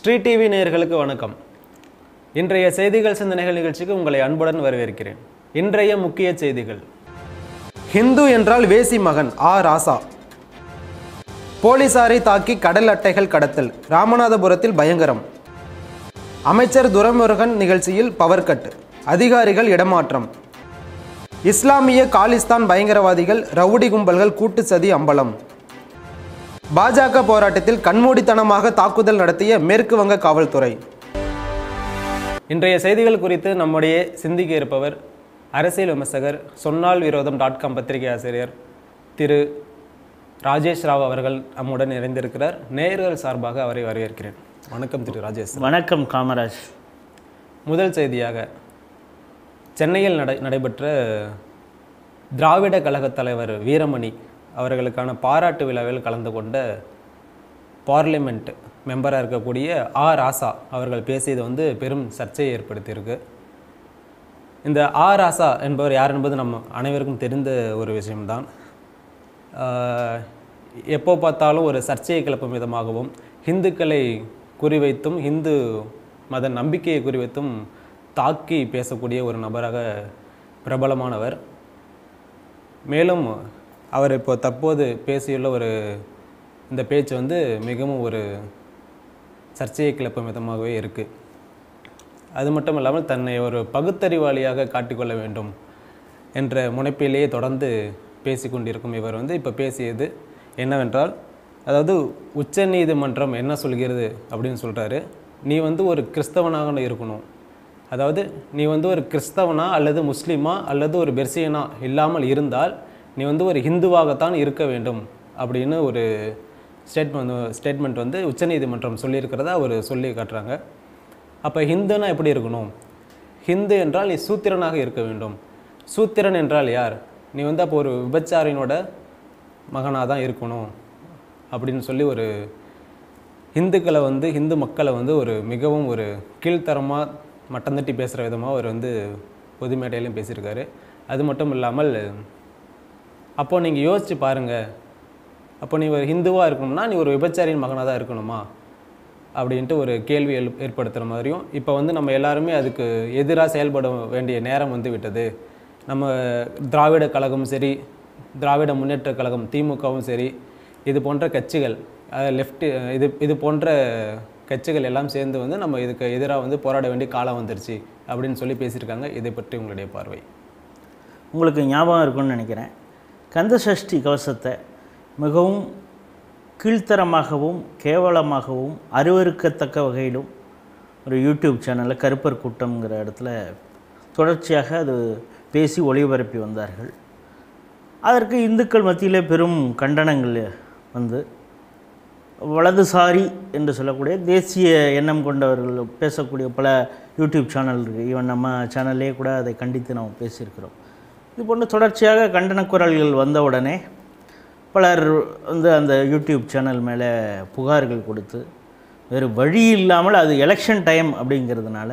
Sri TV நேயர்களுக்கு வணக்கம். இன்றைய செய்திகள் சிந்தனைகள் நிகழ்ச்சிக்கு உங்களை அன்புடன் வரவேற்கிறேன். இன்றைய முக்கிய செய்திகள். ஹிந்து என்றால் வேசி மகன் ARaja. போலீசாரை தாக்கி கடல் அட்டைகள் கடத்தல், ராமநாதபுரத்தில் பயங்கரம். அமைச்சர் துரைமுருகன் நிகழ்ச்சியில் பவர்கட், அதிகாரிகள் இடமாற்றம். இஸ்லாமிய காலிஸ்தான் பயங்கரவாதிகள் ரவுடி கும்பல்கள் கூட்டு சதி அம்பலம். பாஜக போராட்டத்தில் கண்மூடித்தனமாக தாக்குதல் நடத்திய மேற்கு வங்க காவல்துறை. இன்றைய செய்திகள் குறித்து நம்முடைய சிந்திக்க இருப்பவர் அரசியல் விமர்சகர், சொன்னால் விரோதம் .com பத்திரிகை ஆசிரியர் திரு ராஜேஷ் ராவ் அவர்கள் நம்முடன் இணைந்திருக்கிறார். நேயர்கள் சார்பாக அவரை வரவேற்கிறேன். வணக்கம் திரு ராஜேஷ். வணக்கம் காமராஜ். முதல் செய்தியாக, சென்னையில் நடைபெற்ற திராவிட கழக தலைவர் வீரமணி அவர்களுக்கான பாராட்டு விழாவில் கலந்து கொண்ட பார்லிமெண்ட் மெம்பராக இருக்கக்கூடிய ARaja அவர்கள் பேசியது பெரும் சர்ச்சையை ஏற்படுத்தியிருக்கு. இந்த ARaja என்பவர் யார் என்பது நம்ம அனைவருக்கும் தெரிந்த ஒரு விஷயம்தான். எப்போ பார்த்தாலும் ஒரு சர்ச்சையை கிளப்பும் விதமாகவும், இந்துக்களை குறிவைத்தும் இந்து மத நம்பிக்கையை குறிவைத்தும் தாக்கி பேசக்கூடிய ஒரு நபராக பிரபலமானவர். மேலும் அவர் இப்போ தற்போது பேசியுள்ள இந்த பேச்சு மிகவும் ஒரு சர்ச்சையை கிளப்பும் விதமாகவே இருக்குது. அது மட்டும் இல்லாமல் தன்னை ஒரு பகுத்தறிவாளியாக காட்டிக்கொள்ள வேண்டும் என்ற முனைப்பிலேயே தொடர்ந்து பேசி கொண்டிருக்கும் இவர் இப்போ பேசியது என்னவென்றால், அதாவது உச்ச நீதிமன்றம் என்ன சொல்கிறது அப்படின்னு சொல்கிறாரு. நீ ஒரு கிறிஸ்தவனாக இருக்கணும், அதாவது நீ ஒரு கிறிஸ்தவனா அல்லது முஸ்லீமா அல்லது ஒரு பெர்சியனா இல்லாமல் இருந்தால் நீ ஒரு ஹிந்துவாகத்தான் இருக்க வேண்டும் அப்படின்னு ஒரு ஸ்டேட்மெண்ட் உச்சநீதிமன்றம் சொல்லியிருக்கிறதா அவர் சொல்லி காட்டுறாங்க. அப்போ ஹிந்துனா எப்படி இருக்கணும்? ஹிந்து என்றால் நீ சூத்திரனாக இருக்க வேண்டும். சூத்திரன் என்றால் யார்? நீ அப்போ ஒரு விபச்சாரினோட மகனாக தான் இருக்கணும் அப்படின்னு சொல்லி ஒரு இந்துக்களை இந்து மக்களை ஒரு மிகவும் ஒரு கீழ்த்தரமாக மட்டம் தட்டி பேசுகிற விதமாக அவர் பொது மேடையிலையும் பேசியிருக்காரு. அது மட்டும் இல்லாமல், அப்போது நீங்கள் யோசித்து பாருங்கள், அப்போ நீ ஒரு ஹிந்துவாக இருக்கணும்னா நீ ஒரு விபச்சாரியின் மகனாக தான் இருக்கணுமா அப்படின்ட்டு ஒரு கேள்வி ஏற்படுத்துகிற மாதிரியும், இப்போ நம்ம எல்லாருமே அதுக்கு எதிராக செயல்பட வேண்டிய நேரம் விட்டது. நம்ம திராவிட கழகமும் சரி, திராவிட முன்னேற்ற கழகம் திமுகவும் சரி, இது போன்ற கட்சிகள், லெஃப்ட் இது போன்ற கட்சிகள் எல்லாம் சேர்ந்து நம்ம இதுக்கு எதிராக போராட வேண்டிய காலம் வந்துருச்சு அப்படின்னு சொல்லி பேசியிருக்காங்க. இதை பற்றி உங்களுடைய பார்வை? உங்களுக்கு ஞாபகம் இருக்குன்னு நினைக்கிறேன், கந்தசஷ்டி கவசத்தை மிகவும் கீழ்த்தரமாகவும் கேவலமாகவும் அருவருக்கத்தக்க வகையிலும் ஒரு யூடியூப் சேனலில் கருப்பர் கூட்டம்ங்கிற இடத்துல தொடர்ச்சியாக அது பேசி ஒளிபரப்பி வந்தார்கள். அதற்கு இந்துக்கள் மத்தியிலே பெரும் கண்டனங்கள் வலதுசாரி என்று சொல்லக்கூடிய தேசிய எண்ணம் கொண்டவர்கள் பேசக்கூடிய பல யூடியூப் சேனல் இருக்குது. ஈவன் நம்ம சேனல்லே கூட அதை கண்டித்து நாம் பேசியிருக்கிறோம். இது போன்று தொடர்ச்சியாக கண்டன குரல்கள் வந்தவுடனே பலர் அந்த யூடியூப் சேனல் மேலே புகார்கள் கொடுத்து, வேறு வழி இல்லாமல் அது எலெக்ஷன் டைம் அப்படிங்கிறதுனால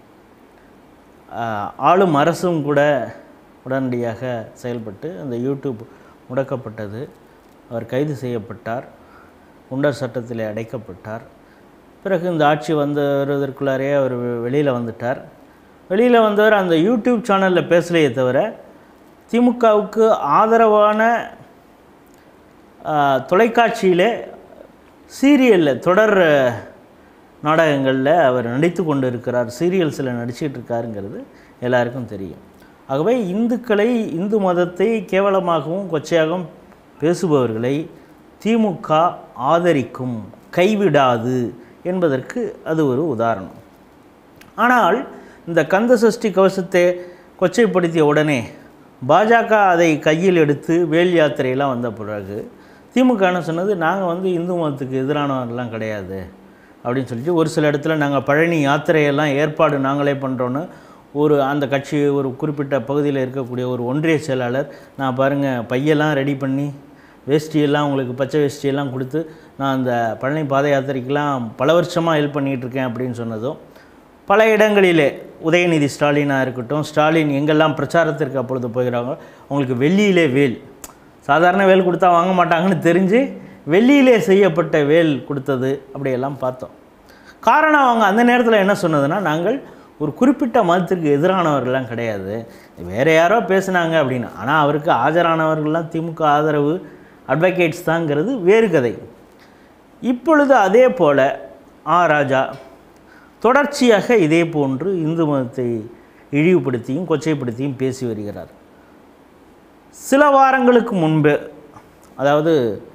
ஆளும் அரசும் கூட உடனடியாக செயல்பட்டு அந்த யூடியூப் முடக்கப்பட்டது. அவர் கைது செய்யப்பட்டார், குண்டர் சட்டத்தில் அடைக்கப்பட்டார். பிறகு இந்த ஆட்சி வருவதற்குள்ளாரே அவர் வெளியில் வந்துட்டார். வெளியில் வந்தவர் அந்த யூடியூப் சேனலில் பேசலையே தவிர திமுகவுக்கு ஆதரவான தொலைக்காட்சியில் சீரியலில் தொடர் நாடகங்களில் அவர் நடித்து கொண்டு இருக்கிறார், சீரியல்ஸில் நடிச்சிட்டு இருக்காருங்கிறது எல்லாருக்கும் தெரியும். ஆகவே இந்துக்களை, இந்து மதத்தை கேவலமாகவும் கொச்சையாகவும் பேசுபவர்களை திமுக ஆதரிக்கும், கைவிடாது என்பதற்கு அது ஒரு உதாரணம். ஆனால் இந்த கந்தசஷ்டி கவசத்தை கொச்சைப்படுத்திய உடனே பாஜக அதை கையில் எடுத்து வேல் யாத்திரையெல்லாம் வந்த பிறகு திமுக என்ன சொன்னது, நாங்கள் இந்து மதத்துக்கு எதிரானவர்கள்லாம் கிடையாது அப்படின்னு சொல்லிட்டு ஒரு சில இடத்துல நாங்கள் பழனி யாத்திரையெல்லாம் ஏற்பாடு நாங்களே பண்ணுறோன்னு அந்த கட்சி ஒரு குறிப்பிட்ட பகுதியில் இருக்கக்கூடிய ஒரு ஒன்றிய செயலாளர், நான் பாருங்கள் பையெல்லாம் ரெடி பண்ணி வேஷ்டியெல்லாம் உங்களுக்கு பச்சை வேஷ்டியெல்லாம் கொடுத்து நான் அந்த பழனி பாத யாத்திரைக்கெல்லாம் பல வருஷமாக ஹெல்ப் பண்ணிகிட்ருக்கேன் அப்படின்னு சொன்னதும், பல இடங்களிலே உதயநிதி ஸ்டாலினாக இருக்கட்டும், ஸ்டாலின் எங்கெல்லாம் பிரச்சாரத்திற்கு அப்பொழுது போகிறாங்க அவங்களுக்கு வெள்ளியிலே வேல், சாதாரண வேல் கொடுத்தா வாங்க மாட்டாங்கன்னு தெரிஞ்சு வெள்ளியிலே செய்யப்பட்ட வேல் கொடுத்தது அப்படியெல்லாம் பார்த்தோம். காரணம் அவங்க அந்த நேரத்தில் என்ன சொன்னதுன்னா, நாங்கள் ஒரு குறிப்பிட்ட மதத்திற்கு எதிரானவர்கள்லாம் கிடையாது, வேறு யாரோ பேசுனாங்க அப்படின்னு. ஆனால் அவருக்கு ஆஜரானவர்கள்லாம் திமுக ஆதரவு அட்வொகேட்ஸ் தாங்கிறது வேறு கதை. இப்பொழுது அதே போல் ராஜா தொடர்ச்சியாக இதே போன்று இந்து மதத்தை இழிவுபடுத்தியும் கொச்சைப்படுத்தியும் பேசி வருகிறார். சில வாரங்களுக்கு முன்பு, அதாவது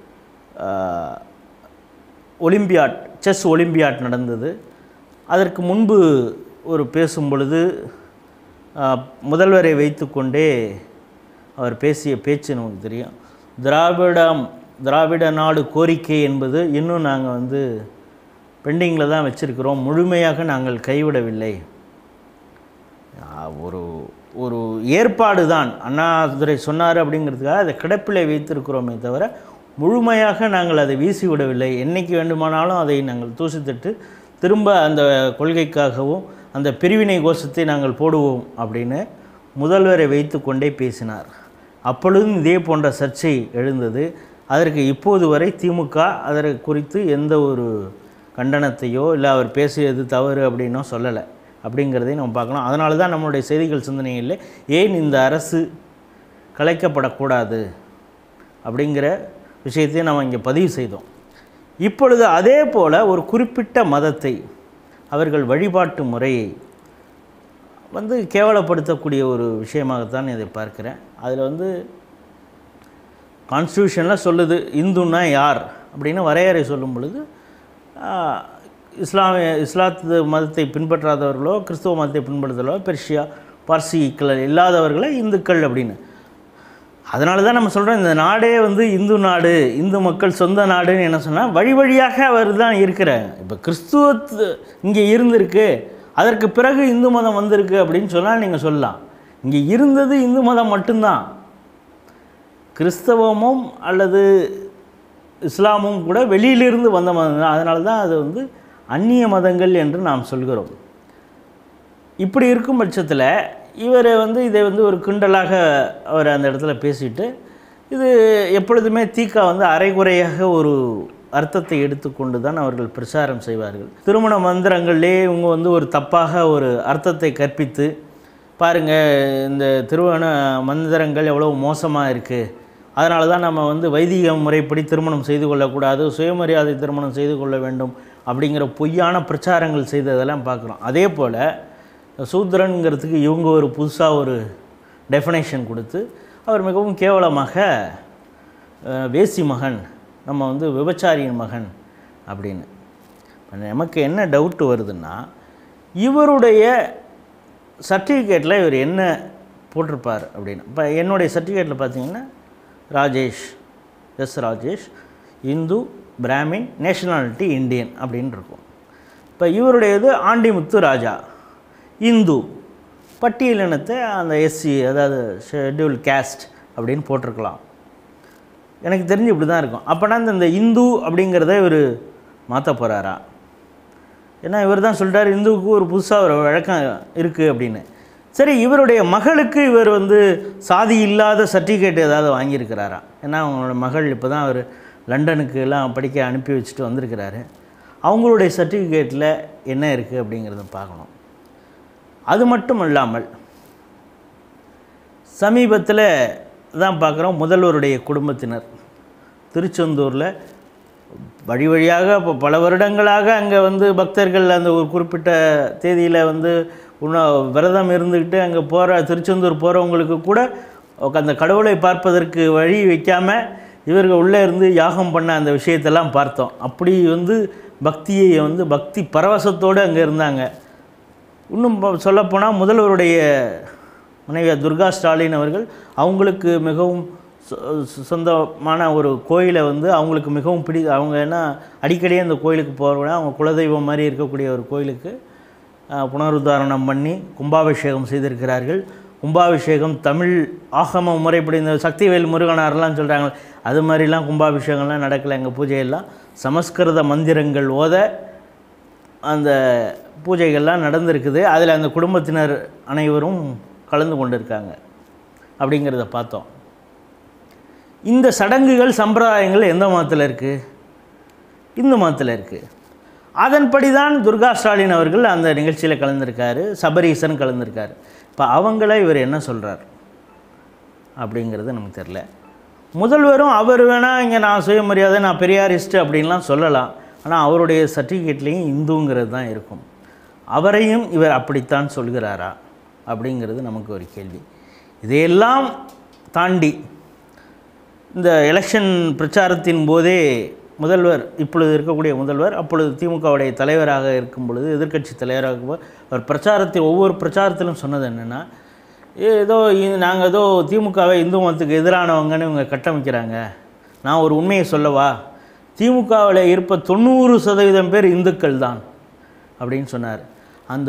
ஒலிம்பியாட், செஸ் ஒலிம்பியாட் நடந்தது. அதற்கு முன்பு ஒரு பேசும் பொழுது முதல்வரை வைத்து கொண்டே அவர் பேசிய பேச்சு நமக்கு தெரியும். திராவிட நாடு கோரிக்கை என்பது இன்னும் நாங்கள் பெண்டிங்கில் தான் வச்சுருக்கிறோம், முழுமையாக நாங்கள் கைவிடவில்லை. ஒரு ஏற்பாடு தான், அண்ணாதுரை சொன்னார் அப்படிங்கிறதுக்காக அதை கிடப்பிலை வைத்திருக்கிறோமே தவிர முழுமையாக நாங்கள் அதை வீசி விடவில்லை. என்றைக்கு வேண்டுமானாலும் அதை நாங்கள் தூசித்தட்டு திரும்ப அந்த கொள்கைக்காகவும் அந்த பிரிவினை கோஷத்தை நாங்கள் போடுவோம் அப்படின்னு முதல்வரை வைத்து கொண்டே பேசினார். அப்பொழுதும் இதே போன்ற சர்ச்சை எழுந்தது. அதற்கு இப்போது வரை திமுக அதற்கு குறித்து எந்த ஒரு கண்டனத்தையோ இல்லை அவர் பேசியது தவறு அப்படின்னோ சொல்லலை அப்படிங்கிறதையும் நம்ம பார்க்கலாம். அதனால தான் நம்மளுடைய செய்திகள் சிந்தனையில் ஏன் இந்த அரசு கலைக்கப்படக்கூடாது அப்படிங்கிற விஷயத்தையும் நம்ம இங்கே பதிவு செய்தோம். இப்பொழுது அதே போல் ஒரு குறிப்பிட்ட மதத்தை, அவர்கள் வழிபாட்டு முறையை கேவலப்படுத்தக்கூடிய ஒரு விஷயமாகத்தான் இதை பார்க்கிறேன். அதில் கான்ஸ்டியூஷனில் சொல்லுது இந்துன்னா யார் அப்படின்னு வரையறை சொல்லும் பொழுது இஸ்லாத்து மதத்தை பின்பற்றாதவர்களோ கிறிஸ்துவ மதத்தை பின்பற்றுதலோ பெர்ஷியா பார்சிக்கள் இல்லாதவர்களை இந்துக்கள் அப்படின்னு. அதனால தான் நம்ம சொல்கிறோம் இந்த நாடே இந்து நாடு, இந்து மக்கள் சொந்த நாடுன்னு என்ன சொன்னால் வழி வழியாக அவர் தான் இருக்கிறார். இப்போ கிறிஸ்துவ இங்கே இருந்திருக்கு, அதற்கு பிறகு இந்து மதம் வந்திருக்கு அப்படின்னு சொன்னால் நீங்கள் சொல்லலாம். இங்கே இருந்தது இந்து மதம் மட்டும்தான். கிறிஸ்தவமும் அல்லது இஸ்லாமும் கூட வெளியிலிருந்து வந்த மதம் தான். அதனால தான் அது அந்நிய மதங்கள் என்று நாம் சொல்கிறோம். இப்படி இருக்கும் பட்சத்தில் இவர் இதை ஒரு கிண்டலாக அவர் அந்த இடத்துல பேசிட்டு, இது எப்பொழுதுமே தீக்கா அரைகுறையாக ஒரு அர்த்தத்தை எடுத்துக்கொண்டு தான் அவர்கள் பிரச்சாரம் செய்வார்கள். திருமண மந்திரங்களே இவங்க ஒரு தப்பாக ஒரு அர்த்தத்தை கற்பித்து, பாருங்கள் இந்த திருமண மந்திரங்கள் எவ்வளோ மோசமாக இருக்குது, அதனால தான் நம்ம வைதிக முறைப்படி திருமணம் செய்து கொள்ளக்கூடாது, சுயமரியாதை திருமணம் செய்து கொள்ள வேண்டும் அப்படிங்கிற பொய்யான பிரச்சாரங்கள் செய்ததெல்லாம் பார்க்குறோம். அதே போல் சூத்ரனுங்கிறதுக்கு இவங்க ஒரு புதுசாக ஒரு டெஃபினேஷன் கொடுத்து அவர் மிகவும் கேவலமாக வேசி மகன், நம்ம விபச்சாரியின் மகன் அப்படின்னு. நமக்கு என்ன டவுட்டு வருதுன்னா, இவருடைய சர்டிஃபிகேட்டில் இவர் என்ன போட்டிருப்பார் அப்படின்னு. இப்போ என்னுடைய சர்டிஃபிகேட்டில் பார்த்தீங்கன்னா ராஜேஷ் இந்து பிராமின் நேஷனாலிட்டி இந்தியன் அப்படின்னு இருக்கும். இப்போ இவருடையது ஆண்டிமுத்து ராஜா, இந்து, பட்டியலினத்தை அந்த எஸ்சி அதாவது ஷெட்யூல் கேஸ்ட் அப்படின்னு போட்டிருக்கலாம். எனக்கு தெரிஞ்சு இப்படி தான் இருக்கும். அப்போனா இந்த இந்து அப்படிங்கிறத இவர் மாற்ற போகிறாரா? ஏன்னா இவர் தான் சொல்லிட்டார் இந்துவுக்கு ஒரு புதுசாக ஒரு வழக்கம் இருக்குது அப்படின்னு. சரி, இவருடைய மகளுக்கு இவர் சாதி இல்லாத சர்டிஃபிகேட் ஏதாவது வாங்கியிருக்கிறாரா? ஏன்னா அவங்களோட மகள் இப்போ தான் அவர் லண்டனுக்கு எல்லாம் படிக்க அனுப்பி வச்சுட்டு வந்திருக்கிறாரு. அவங்களுடைய சர்டிஃபிகேட்டில் என்ன இருக்குது அப்படிங்கிறத பார்க்கணும். அது மட்டும் இல்லாமல் சமீபத்தில் தான் பார்க்குறோம், முதல்வருடைய குடும்பத்தினர் திருச்செந்தூரில் வழி வழியாக இப்போ பல வருடங்களாக அங்கே பக்தர்கள் அந்த ஒரு குறிப்பிட்ட தேதியில் விரதம் இருந்துக்கிட்டு அங்கே திருச்செந்தூர் போகிறவங்களுக்கு கூட அந்த கடவுளை பார்ப்பதற்கு வழி வைக்காமல் இவர்கள் உள்ளே இருந்து யாகம் பண்ண அந்த விஷயத்தெல்லாம் பார்த்தோம். அப்படி பக்தியை பக்தி பரவசத்தோடு அங்கே இருந்தாங்க. இன்னும் சொல்லப்போனால் முதல்வருடைய மனைவியார் துர்கா ஸ்டாலின் அவர்கள் அவங்களுக்கு மிகவும் சொந்தமான ஒரு கோயிலை அவங்களுக்கு மிகவும் அவங்க ஏன்னா அடிக்கடி அந்த கோயிலுக்கு போகிறவங்க அவங்க குலதெய்வம் மாதிரி இருக்கக்கூடிய ஒரு கோயிலுக்கு புனருத்தாரணம் பண்ணி கும்பாபிஷேகம் செய்திருக்கிறார்கள். கும்பாபிஷேகம் தமிழ் ஆகம முறைப்படி இந்த சக்திவேல் முருகனார்லாம் சொல்கிறாங்க, அது மாதிரிலாம் கும்பாபிஷேகம்லாம் நடக்கலை. எங்கள் பூஜையெல்லாம் சமஸ்கிருத மந்திரங்கள் ஓத அந்த பூஜைகள்லாம் நடந்திருக்குது. அதில் அந்த குடும்பத்தினர் அனைவரும் கலந்து கொண்டிருக்காங்க அப்படிங்கிறத பார்த்தோம். இந்த சடங்குகள் சம்பிரதாயங்கள் எந்த மதத்தில் இருக்குது? இந்து மதத்தில் இருக்குது. அதன்படி தான் துர்கா ஸ்டாலின் அவர்கள் அந்த நிகழ்ச்சியில் கலந்துருக்காரு, சபரீசன் கலந்துருக்காரு. இப்போ அவங்கள இவர் என்ன சொல்கிறார் அப்படிங்கிறது நமக்கு தெரில. முதல்வரும் அவர் வேணால் இங்கே நான் சுயமரியாதை, நான் பெரியாரிஸ்ட்டு அப்படின்லாம் சொல்லலாம். ஆனால் அவருடைய சர்டிஃபிகேட்லேயும் இந்துங்கிறது தான் இருக்கும். அவரையும் இவர் அப்படித்தான் சொல்கிறாரா அப்படிங்கிறது நமக்கு ஒரு கேள்வி. இதையெல்லாம் தாண்டி இந்த எலெக்ஷன் பிரச்சாரத்தின் போதே முதல்வர், இப்பொழுது இருக்கக்கூடிய முதல்வர், அப்பொழுது திமுகவுடைய தலைவராக இருக்கும் பொழுது, எதிர்க்கட்சி தலைவராக இருக்கும்போது, அவர் பிரச்சாரத்தில் ஒவ்வொரு பிரச்சாரத்திலும் சொன்னது என்னென்னா, ஏதோ நாங்கள் ஏதோ திமுகவை இந்து மதத்துக்கு எதிரானவங்கன்னு இவங்க கட்டமைக்கிறாங்க. நான் ஒரு உண்மையை சொல்லவா, திமுகவில் இருப்ப 90% பேர் இந்துக்கள் தான் அப்படின்னு சொன்னார். அந்த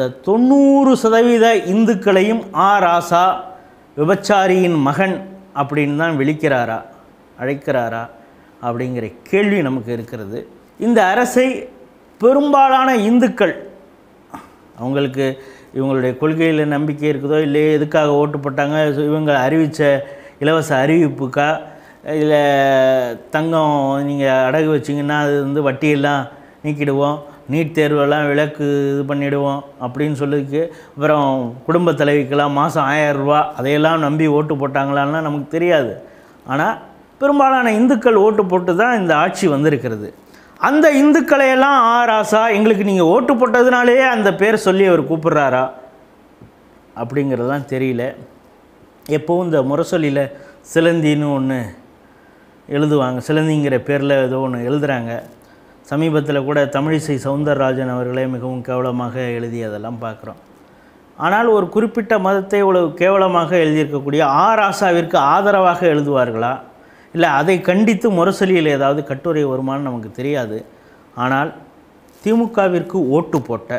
90% இந்துக்களையும் ராசா விபச்சாரியின் மகன் அப்படின்னு தான் விழிக்கிறாரா, அழைக்கிறாரா அப்படிங்கிற கேள்வி நமக்கு இருக்கிறது. இந்த அரசை பெரும்பாலான இந்துக்கள், அவங்களுக்கு இவங்களுடைய கொள்கையில் நம்பிக்கை இருக்குதோ இல்லையோ, எதுக்காக ஓட்டு போட்டாங்க, இவங்க அறிவித்த இலவச அறிவிப்புக்கா, இல்லை தங்கம் நீங்கள் அடகு வச்சிங்கன்னா அது வந்து வட்டியெல்லாம் நீக்கிடுவோம், நீட் தேர்வெல்லாம் விலக்கு இது பண்ணிவிடுவோம் அப்படின்னு சொல்லிக்கு, அப்புறம் குடும்ப தலைவிக்கெல்லாம் மாதம் 1000 ரூபா அதையெல்லாம் நம்பி ஓட்டு போட்டாங்களான்னா நமக்கு தெரியாது. ஆனால் பெரும்பாலான இந்துக்கள் ஓட்டு போட்டு தான் இந்த ஆட்சி வந்திருக்கிறது. அந்த இந்துக்களையெல்லாம் ராசா, எங்களுக்கு நீங்கள் ஓட்டு போட்டதுனாலேயே அந்த பேர் சொல்லி அவர் கூப்பிட்றாரா அப்படிங்கிறதுலாம் தெரியல. எப்போவும் இந்த முரசொலியில் சிலந்தின்னு ஒன்று எழுதுவாங்க, சிலந்திங்கிற பேரில் ஏதோ ஒன்று எழுதுகிறாங்க. சமீபத்தில் கூட தமிழிசை சவுந்தரராஜன் அவர்களே மிகவும் கேவலமாக எழுதியதெல்லாம் பார்க்குறோம். ஆனால் ஒரு குறிப்பிட்ட மதத்தை இவ்வளவு கேவலமாக எழுதியிருக்கக்கூடிய ராசாவிற்கு ஆதரவாக எழுதுவார்களா, இல்லை அதை கண்டித்து முரசொலியில் ஏதாவது கட்டுரை வருமானு நமக்கு தெரியாது. ஆனால் திமுகவிற்கு ஓட்டு போட்ட,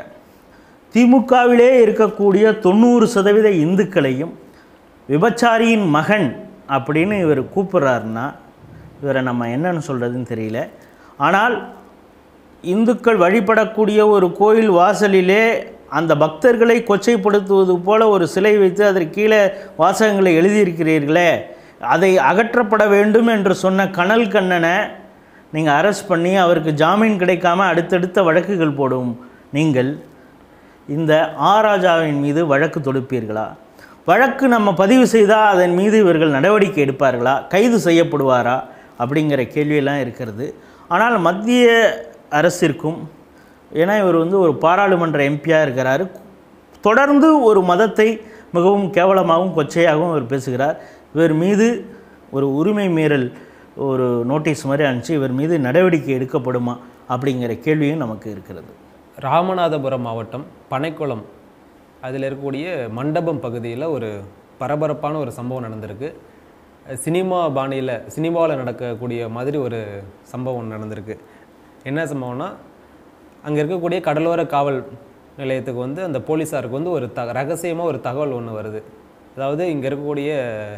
திமுகவிலே இருக்கக்கூடிய 90% இந்துக்களையும் விபச்சாரியின் மகன் அப்படின்னு இவர் கூப்பிட்றாருன்னா இவரை நம்ம என்னன்னு சொல்கிறதுன்னு தெரியல. ஆனால் இந்துக்கள் வழிபடக்கூடிய ஒரு கோயில் வாசலிலே அந்த பக்தர்களை கொச்சைப்படுத்துவது போல ஒரு சிலை வைத்து அதற்கு கீழே வாசகங்களை எழுதியிருக்கிறீர்களே, அதை அகற்றப்பட வேண்டும் என்று சொன்ன கனல் கண்ணனை நீங்கள் அரெஸ்ட் பண்ணி அவருக்கு ஜாமீன் கிடைக்காமல் அடுத்தடுத்த வழக்குகள் போடும் நீங்கள் இந்த ஆராஜாவின் மீது வழக்கு தொடுப்பீர்களா? வழக்கு நம்ம பதிவு செய்தால் அதன் மீது இவர்கள் நடவடிக்கை எடுப்பார்களா, கைது செய்யப்படுவாரா அப்படிங்கிற கேள்வியெல்லாம் இருக்கிறது. ஆனால் மத்திய அரசிற்கும், ஏன்னா இவர் வந்து ஒரு பாராளுமன்ற எம்பியாக இருக்கிறாரு, தொடர்ந்து ஒரு மதத்தை மிகவும் கேவலமாகவும் கொச்சையாகவும் இவர் பேசுகிறார். இவர் மீது ஒரு உரிமை மீறல் ஒரு நோட்டீஸ் மாதிரி அனுப்பிச்சு இவர் மீது நடவடிக்கை எடுக்கப்படுமா அப்படிங்கிற கேள்வியும் நமக்கு இருக்கிறது. ராமநாதபுரம் மாவட்டம் பனைக்குளம் அதில் இருக்கக்கூடிய மண்டபம் பகுதியில் ஒரு பரபரப்பான ஒரு சம்பவம் நடந்திருக்கு. சினிமா பாணியில், சினிமாவில் நடக்கக்கூடிய மாதிரி ஒரு சம்பவம் நடந்திருக்கு. என்ன சம்பவம்னா, அங்கே இருக்கக்கூடிய கடலோர காவல் நிலையத்துக்கு வந்து அந்த போலீஸாருக்கு வந்து ஒரு ரகசியமாக ஒரு தகவல் ஒன்று வருது. அதாவது இங்கே இருக்கக்கூடிய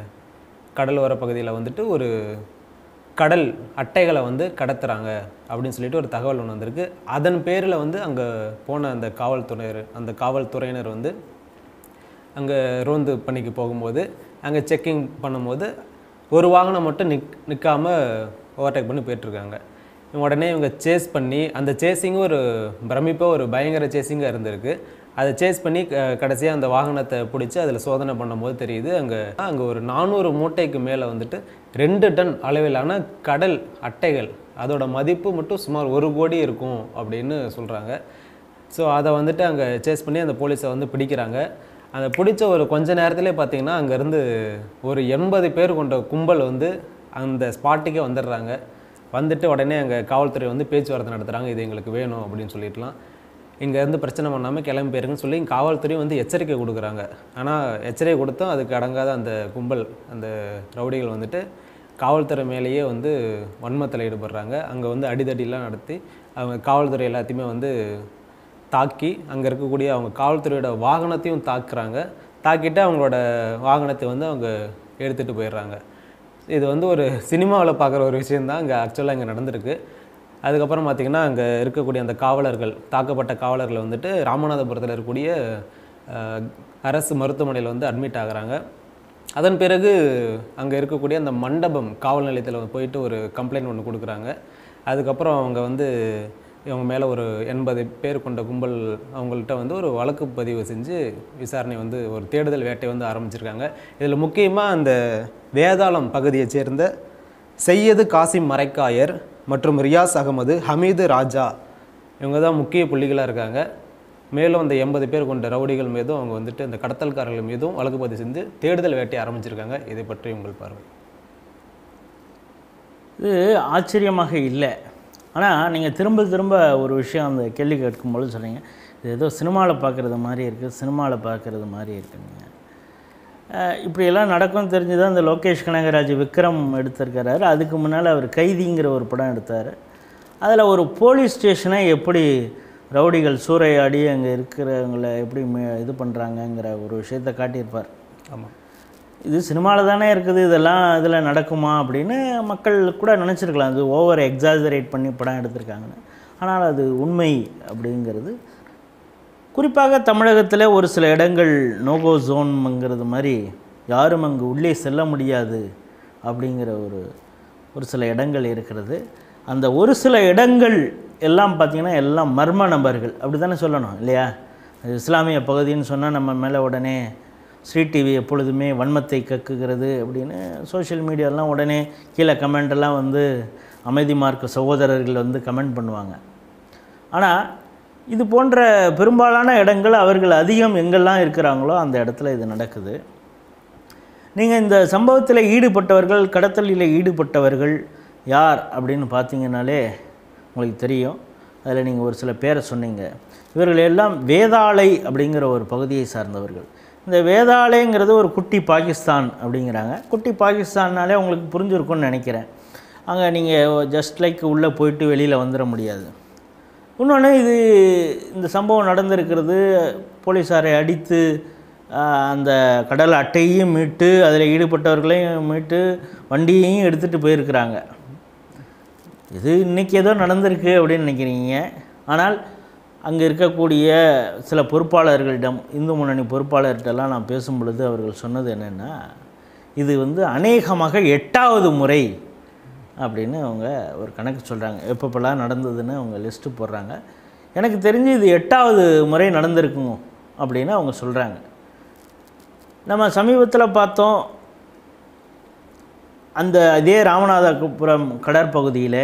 கடலோர பகுதியில் வந்துட்டு ஒரு கடல் அட்டைகளை வந்து கடத்துகிறாங்க அப்படின்னு சொல்லிட்டு ஒரு தகவல் ஒன்று வந்திருக்கு. அதன் பேரில் வந்து அங்கே போன அந்த காவல்துறையினர் வந்து அங்கே ரோந்து பணிக்கு போகும்போது அங்கே செக்கிங் பண்ணும்போது ஒரு வாகனம் மட்டும் நிற்காமல் ஓவர்டேக் பண்ணி போயிட்டுருக்காங்க. உடனே இவங்க சேஸ் பண்ணி, அந்த சேஸிங்கும் ஒரு பிரமிப்பாக ஒரு பயங்கர சேஸிங்காக இருந்திருக்கு. அதை சேஸ் பண்ணி கடைசியாக அந்த வாகனத்தை பிடிச்சி அதில் சோதனை பண்ணும்போது தெரியுது அங்கே ஒரு 400 மூட்டைக்கு மேலே வந்துட்டு 2 டன் அளவிலான கடல் அட்டைகள், அதோட மதிப்பு மட்டும் சுமார் 1 கோடி இருக்கும் அப்படின்னு சொல்கிறாங்க. ஸோ அதை வந்துட்டு அங்கே சேஸ் பண்ணி அந்த போலீஸை வந்து பிடிக்கிறாங்க. அந்த பிடிச்ச ஒரு கொஞ்ச நேரத்திலே பார்த்திங்கன்னா அங்கேருந்து ஒரு 80 பேர் கொண்ட கும்பல் வந்து அந்த ஸ்பாட்டுக்கே வந்துடுறாங்க. வந்துட்டு உடனே அங்கே காவல்துறை வந்து பேச்சுவார்த்தை நடத்துகிறாங்க, இது எங்களுக்கு வேணும் அப்படின்னு சொல்லிட்டுலாம். இங்கேருந்து பிரச்சனை பண்ணாமல் கிளம்பி போயிருக்குன்னு சொல்லி காவல்துறையும் வந்து எச்சரிக்கை கொடுக்குறாங்க. ஆனால் எச்சரிக்கை கொடுத்தும் அதுக்கு அடங்காத அந்த கும்பல், அந்த ரவுடிகள் வந்துட்டு காவல்துறை மேலேயே வந்து வன்மத்தில் ஈடுபடுறாங்க. அங்கே வந்து அடிதடிலாம் நடத்தி அவங்க காவல்துறை எல்லாத்தையுமே வந்து தாக்கி அங்கே இருக்கக்கூடிய அவங்க காவல்துறையோட வாகனத்தையும் தாக்கிட்டு அவங்களோட வாகனத்தை வந்து அவங்க எடுத்துகிட்டு போயிடுறாங்க. இது வந்து ஒரு சினிமாவில் பார்க்குற ஒரு விஷயந்தான் அங்கே ஆக்சுவலாக இங்கே நடந்திருக்கு. அதுக்கப்புறம் பார்த்திங்கன்னா அங்கே இருக்கக்கூடிய அந்த தாக்கப்பட்ட காவலர்கள் வந்துட்டு ராமநாதபுரத்தில் இருக்கக்கூடிய அரசு மருத்துவமனையில் வந்து அட்மிட் ஆகுறாங்க. அதன் பிறகு அங்கே இருக்கக்கூடிய அந்த மண்டபம் காவல் நிலையத்தில் போயிட்டு ஒரு கம்ப்ளைண்ட் ஒன்று கொடுக்குறாங்க. அதுக்கப்புறம் அவங்க வந்து இவங்க மேலே ஒரு 80 பேர் கொண்ட கும்பல் அவங்கள்ட்ட வந்து ஒரு வழக்கு பதிவு செஞ்சு விசாரணை வந்து ஒரு தேடுதல் வேட்டை வந்து ஆரம்பிச்சிருக்காங்க. இதில் முக்கியமாக அந்த வேதாளம் பகுதியைச் சேர்ந்த சையது காசிம் மரைக்காயர் மற்றும் ரியாஸ் அகமது, ஹமீது ராஜா இவங்க தான் முக்கிய புள்ளிகளாக இருக்காங்க. மேலும் அந்த 80 பேர் கொண்ட ரவுடிகள் மீதும் அவங்க வந்துட்டு அந்த கடத்தல்காரர்கள் மீதும் வழக்கு பதிவு செஞ்சு தேடுதல் வேட்டை ஆரம்பிச்சிருக்காங்க. இதை பற்றி உங்கள் பார்வை? இது ஆச்சரியமாக இல்லை. ஆனால் நீங்கள் திரும்ப திரும்ப ஒரு விஷயம் அந்த கேள்வி கேட்கும்போது சொன்னீங்க, இது ஏதோ சினிமாவில் பார்க்குறது மாதிரி இருக்குது, சினிமாவில் பார்க்குறது மாதிரி இருக்குங்க. இப்படியெல்லாம் நடக்கும்னு தெரிஞ்சு தான் இந்த லோகேஷ் கனகராஜ் விக்ரம் எடுத்திருக்கிறாரு. அதுக்கு முன்னால் அவர் கைதிங்கிற ஒரு படம் எடுத்தார். அதில் ஒரு போலீஸ் ஸ்டேஷனை எப்படி ரவுடிகள் சூறையாடி அங்கே இருக்கிறவங்களை எப்படி இது பண்ணுறாங்கங்கிற ஒரு விஷயத்தை காட்டியிருப்பார். ஆமாம், இது சினிமாவில் தானே இருக்குது, இதெல்லாம் இதில் நடக்குமா அப்படின்னு மக்கள் கூட நினச்சிருக்கலாம். அது ஓவர் எக்ஸாஜரேட் பண்ணி படம் எடுத்திருக்காங்கன்னு. ஆனால் அது உண்மை அப்படிங்கிறது. குறிப்பாக தமிழகத்தில் ஒரு சில இடங்கள் நோகோ ஜோன்ங்கிறது மாதிரி யாரும் அங்கு உள்ளே செல்ல முடியாது அப்படிங்கிற ஒரு சில இடங்கள் இருக்கிறது. அந்த ஒரு சில இடங்கள் எல்லாம் பார்த்திங்கன்னா எல்லாம் மர்ம நபர்கள் அப்படி தானே சொல்லணும் இல்லையா? இஸ்லாமிய பகுதின்னு சொன்னால் நம்ம மேலே உடனே ஸ்ரீ டிவி எப்பொழுதுமே வன்மத்தை கக்குகிறது அப்படின்னு சோஷியல் மீடியாலாம் உடனே கீழே கமெண்டெல்லாம் வந்து அமைதி மார்க்க சகோதரர்கள் வந்து கமெண்ட் பண்ணுவாங்க. ஆனால் இது போன்ற பெரும்பாலான இடங்கள் அவர்கள் அதிகம் எங்கெல்லாம் இருக்கிறாங்களோ அந்த இடத்துல இது நடக்குது. நீங்கள் இந்த சம்பவத்தில் ஈடுபட்டவர்கள், கடத்தலில் ஈடுபட்டவர்கள் யார் அப்படின்னு பார்த்தீங்கன்னாலே உங்களுக்கு தெரியும். அதில் நீங்கள் ஒரு சில பேரை சொன்னீங்க. இவர்கள் எல்லாம் வேதாளை அப்படிங்கிற ஒரு பகுதியை சார்ந்தவர்கள். இந்த வேதாளைங்கிறது ஒரு குட்டி பாகிஸ்தான் அப்படிங்கிறாங்க. குட்டி பாகிஸ்தான்னாலே உங்களுக்கு புரிஞ்சிருக்கும்னு நினைக்கிறேன். அங்கே நீங்கள் ஜஸ்ட் லைக் உள்ளே போயிட்டு வெளியில் வந்துட முடியாது. இன்னொன்று, இந்த சம்பவம் நடந்திருக்கிறது போலீஸாரை அடித்து அந்த கடல் அட்டையையும் மீட்டு அதில் ஈடுபட்டவர்களையும் மீட்டு வண்டியையும் எடுத்துகிட்டு போயிருக்கிறாங்க. இது இன்றைக்கி ஏதோ நடந்திருக்கு அப்படின்னு நினைக்கிறீங்க. ஆனால் அங்கே இருக்கக்கூடிய சில பொறுப்பாளர்களிடம், இந்து முன்னணி பொறுப்பாளர்கிட்டலாம் நான் பேசும் பொழுது அவர்கள் சொன்னது என்னென்னா, இது வந்து அநேகமாக 8வது முறை அப்படின்னு அவங்க ஒரு கணக்கு சொல்கிறாங்க. எப்பப்பெல்லாம் நடந்ததுன்னு அவங்க லிஸ்ட்டு போடுறாங்க. எனக்கு தெரிஞ்சு இது 8வது முறை நடந்திருக்குங்க அப்படின்னு அவங்க சொல்கிறாங்க. நம்ம சமீபத்தில் பார்த்தோம், அந்த இதே ராமநாதபுரம் கடற்பகுதியில்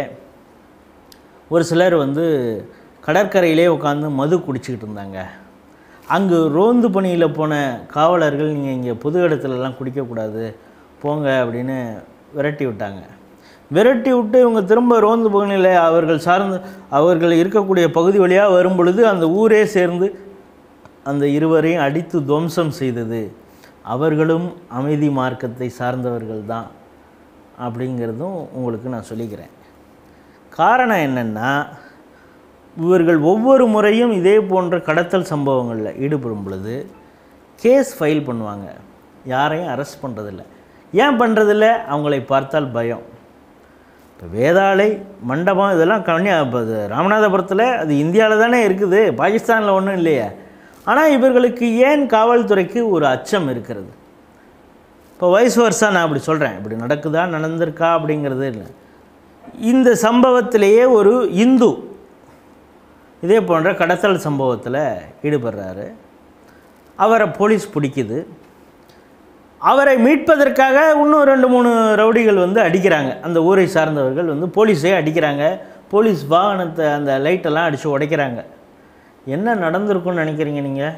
ஒரு சிலர் வந்து கடற்கரையிலே உட்காந்து மது குடிச்சிக்கிட்டு இருந்தாங்க. அங்கு ரோந்து பணியில் போன காவலர்கள், நீங்கள் இங்கே பொது இடத்துலலாம் குடிக்கக்கூடாது போங்க அப்படின்னு விரட்டி விட்டாங்க. விரட்டி விட்டு இவங்க திரும்ப ரோந்து பணியில் அவர்கள் இருக்கக்கூடிய பகுதி வழியாக வரும் பொழுது அந்த ஊரே சேர்ந்து அந்த இருவரையும் அடித்து துவம்சம் செய்தது. அவர்களும் அமைதி மார்க்கத்தை சார்ந்தவர்கள் தான் அப்படிங்கிறதும் உங்களுக்கு நான் சொல்லிக்கிறேன். காரணம் என்னென்னா, இவர்கள் ஒவ்வொரு முறையும் இதே போன்ற கடத்தல் சம்பவங்களில் ஈடுபடும் பொழுது கேஸ் ஃபைல் பண்ணுவாங்க. யாரையும் அரெஸ்ட் பண்ணுறதில்ல. ஏன் பண்ணுறதில்ல? அவங்களை பார்த்தால் பயம். இப்போ வேதாளை, மண்டபம் இதெல்லாம் இப்போ ராமநாதபுரத்தில் அது இந்தியாவில் தானே இருக்குது, பாகிஸ்தானில் ஒன்றும் இல்லையே. ஆனால் இவர்களுக்கு ஏன் காவல்துறைக்கு ஒரு அச்சம் இருக்கிறது? இப்போ வயசு வருஷம் நான் அப்படி சொல்கிறேன், இப்படி நடக்குதா நடந்திருக்கா அப்படிங்கிறது இல்லை. இந்த சம்பவத்திலேயே ஒரு இந்து இதே போன்ற கடத்தல் சம்பவத்தில் ஈடுபடுறாரு. அவரை போலீஸ் பிடிக்குது. அவரை மீட்பதற்காக இன்னும் 2-3 ரவுடிகள் வந்து அடிக்கிறாங்க. அந்த ஊரை சார்ந்தவர்கள் வந்து போலீஸே அடிக்கிறாங்க. போலீஸ் வாகனத்தை அந்த லைட்டெல்லாம் அடித்து உடைக்கிறாங்க. என்ன நடந்திருக்குன்னு நினைக்கிறீங்க நீங்கள்?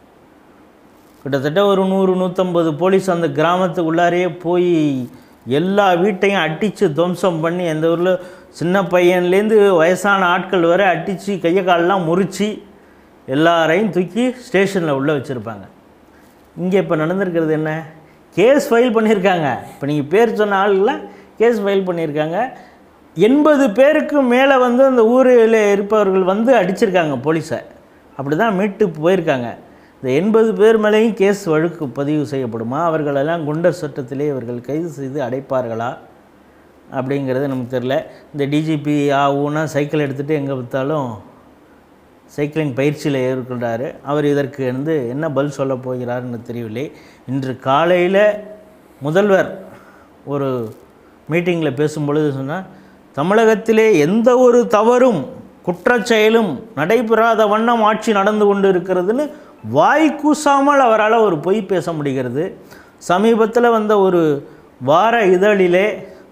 கிட்டத்தட்ட ஒரு 100-150 போலீஸ் அந்த கிராமத்துக்குள்ளாரையே போய் எல்லா வீட்டையும் அடித்து துவம்சம் பண்ணி, எந்த ஊரில் சின்ன பையன்லேருந்து வயசான ஆட்கள் வரை அடித்து கையை காலெலாம் முறித்து எல்லாரையும் தூக்கி ஸ்டேஷனில் உள்ளே வச்சுருப்பாங்க. இங்கே இப்போ நடந்திருக்கிறது என்ன? கேஸ் ஃபைல் பண்ணியிருக்காங்க. இப்போ நீங்கள் பேர் சொன்ன ஆளுங்களாம் கேஸ் ஃபைல் பண்ணியிருக்காங்க. 80 பேருக்கு மேலே வந்து அந்த ஊரில் இருப்பவர்கள் வந்து அடிச்சிருக்காங்க போலீஸை. அப்படி தான் மீட்டு போயிருக்காங்க. இந்த 80 பேர் மேலேயும் கேஸ் வழக்கு பதிவு செய்யப்படுமா? அவர்களெல்லாம் குண்டர் சட்டத்திலே இவர்கள் கைது செய்து அடைப்பார்களா அப்படிங்கிறது நமக்கு தெரியல. இந்த டிஜிபி ஆகுன்னா சைக்கிள் எடுத்துகிட்டு எங்கே பார்த்தாலும் சைக்கிளிங் பயிற்சியில் ஏற்கொண்டார். அவர் இதற்கு வந்து என்ன பதில் சொல்ல போகிறார்னு தெரியவில்லை. இன்று காலையில் முதல்வர் ஒரு மீட்டிங்கில் பேசும்பொழுது சொன்னால், தமிழகத்திலே எந்த ஒரு தவறும் குற்றச்செயலும் நடைபெறாத வண்ணம் ஆட்சி நடந்து கொண்டு இருக்கிறதுன்னு வாய் கூசாமல் அவரால் ஒரு பொய் பேச முடிகிறது. சமீபத்தில் வந்த ஒரு வார இதழிலே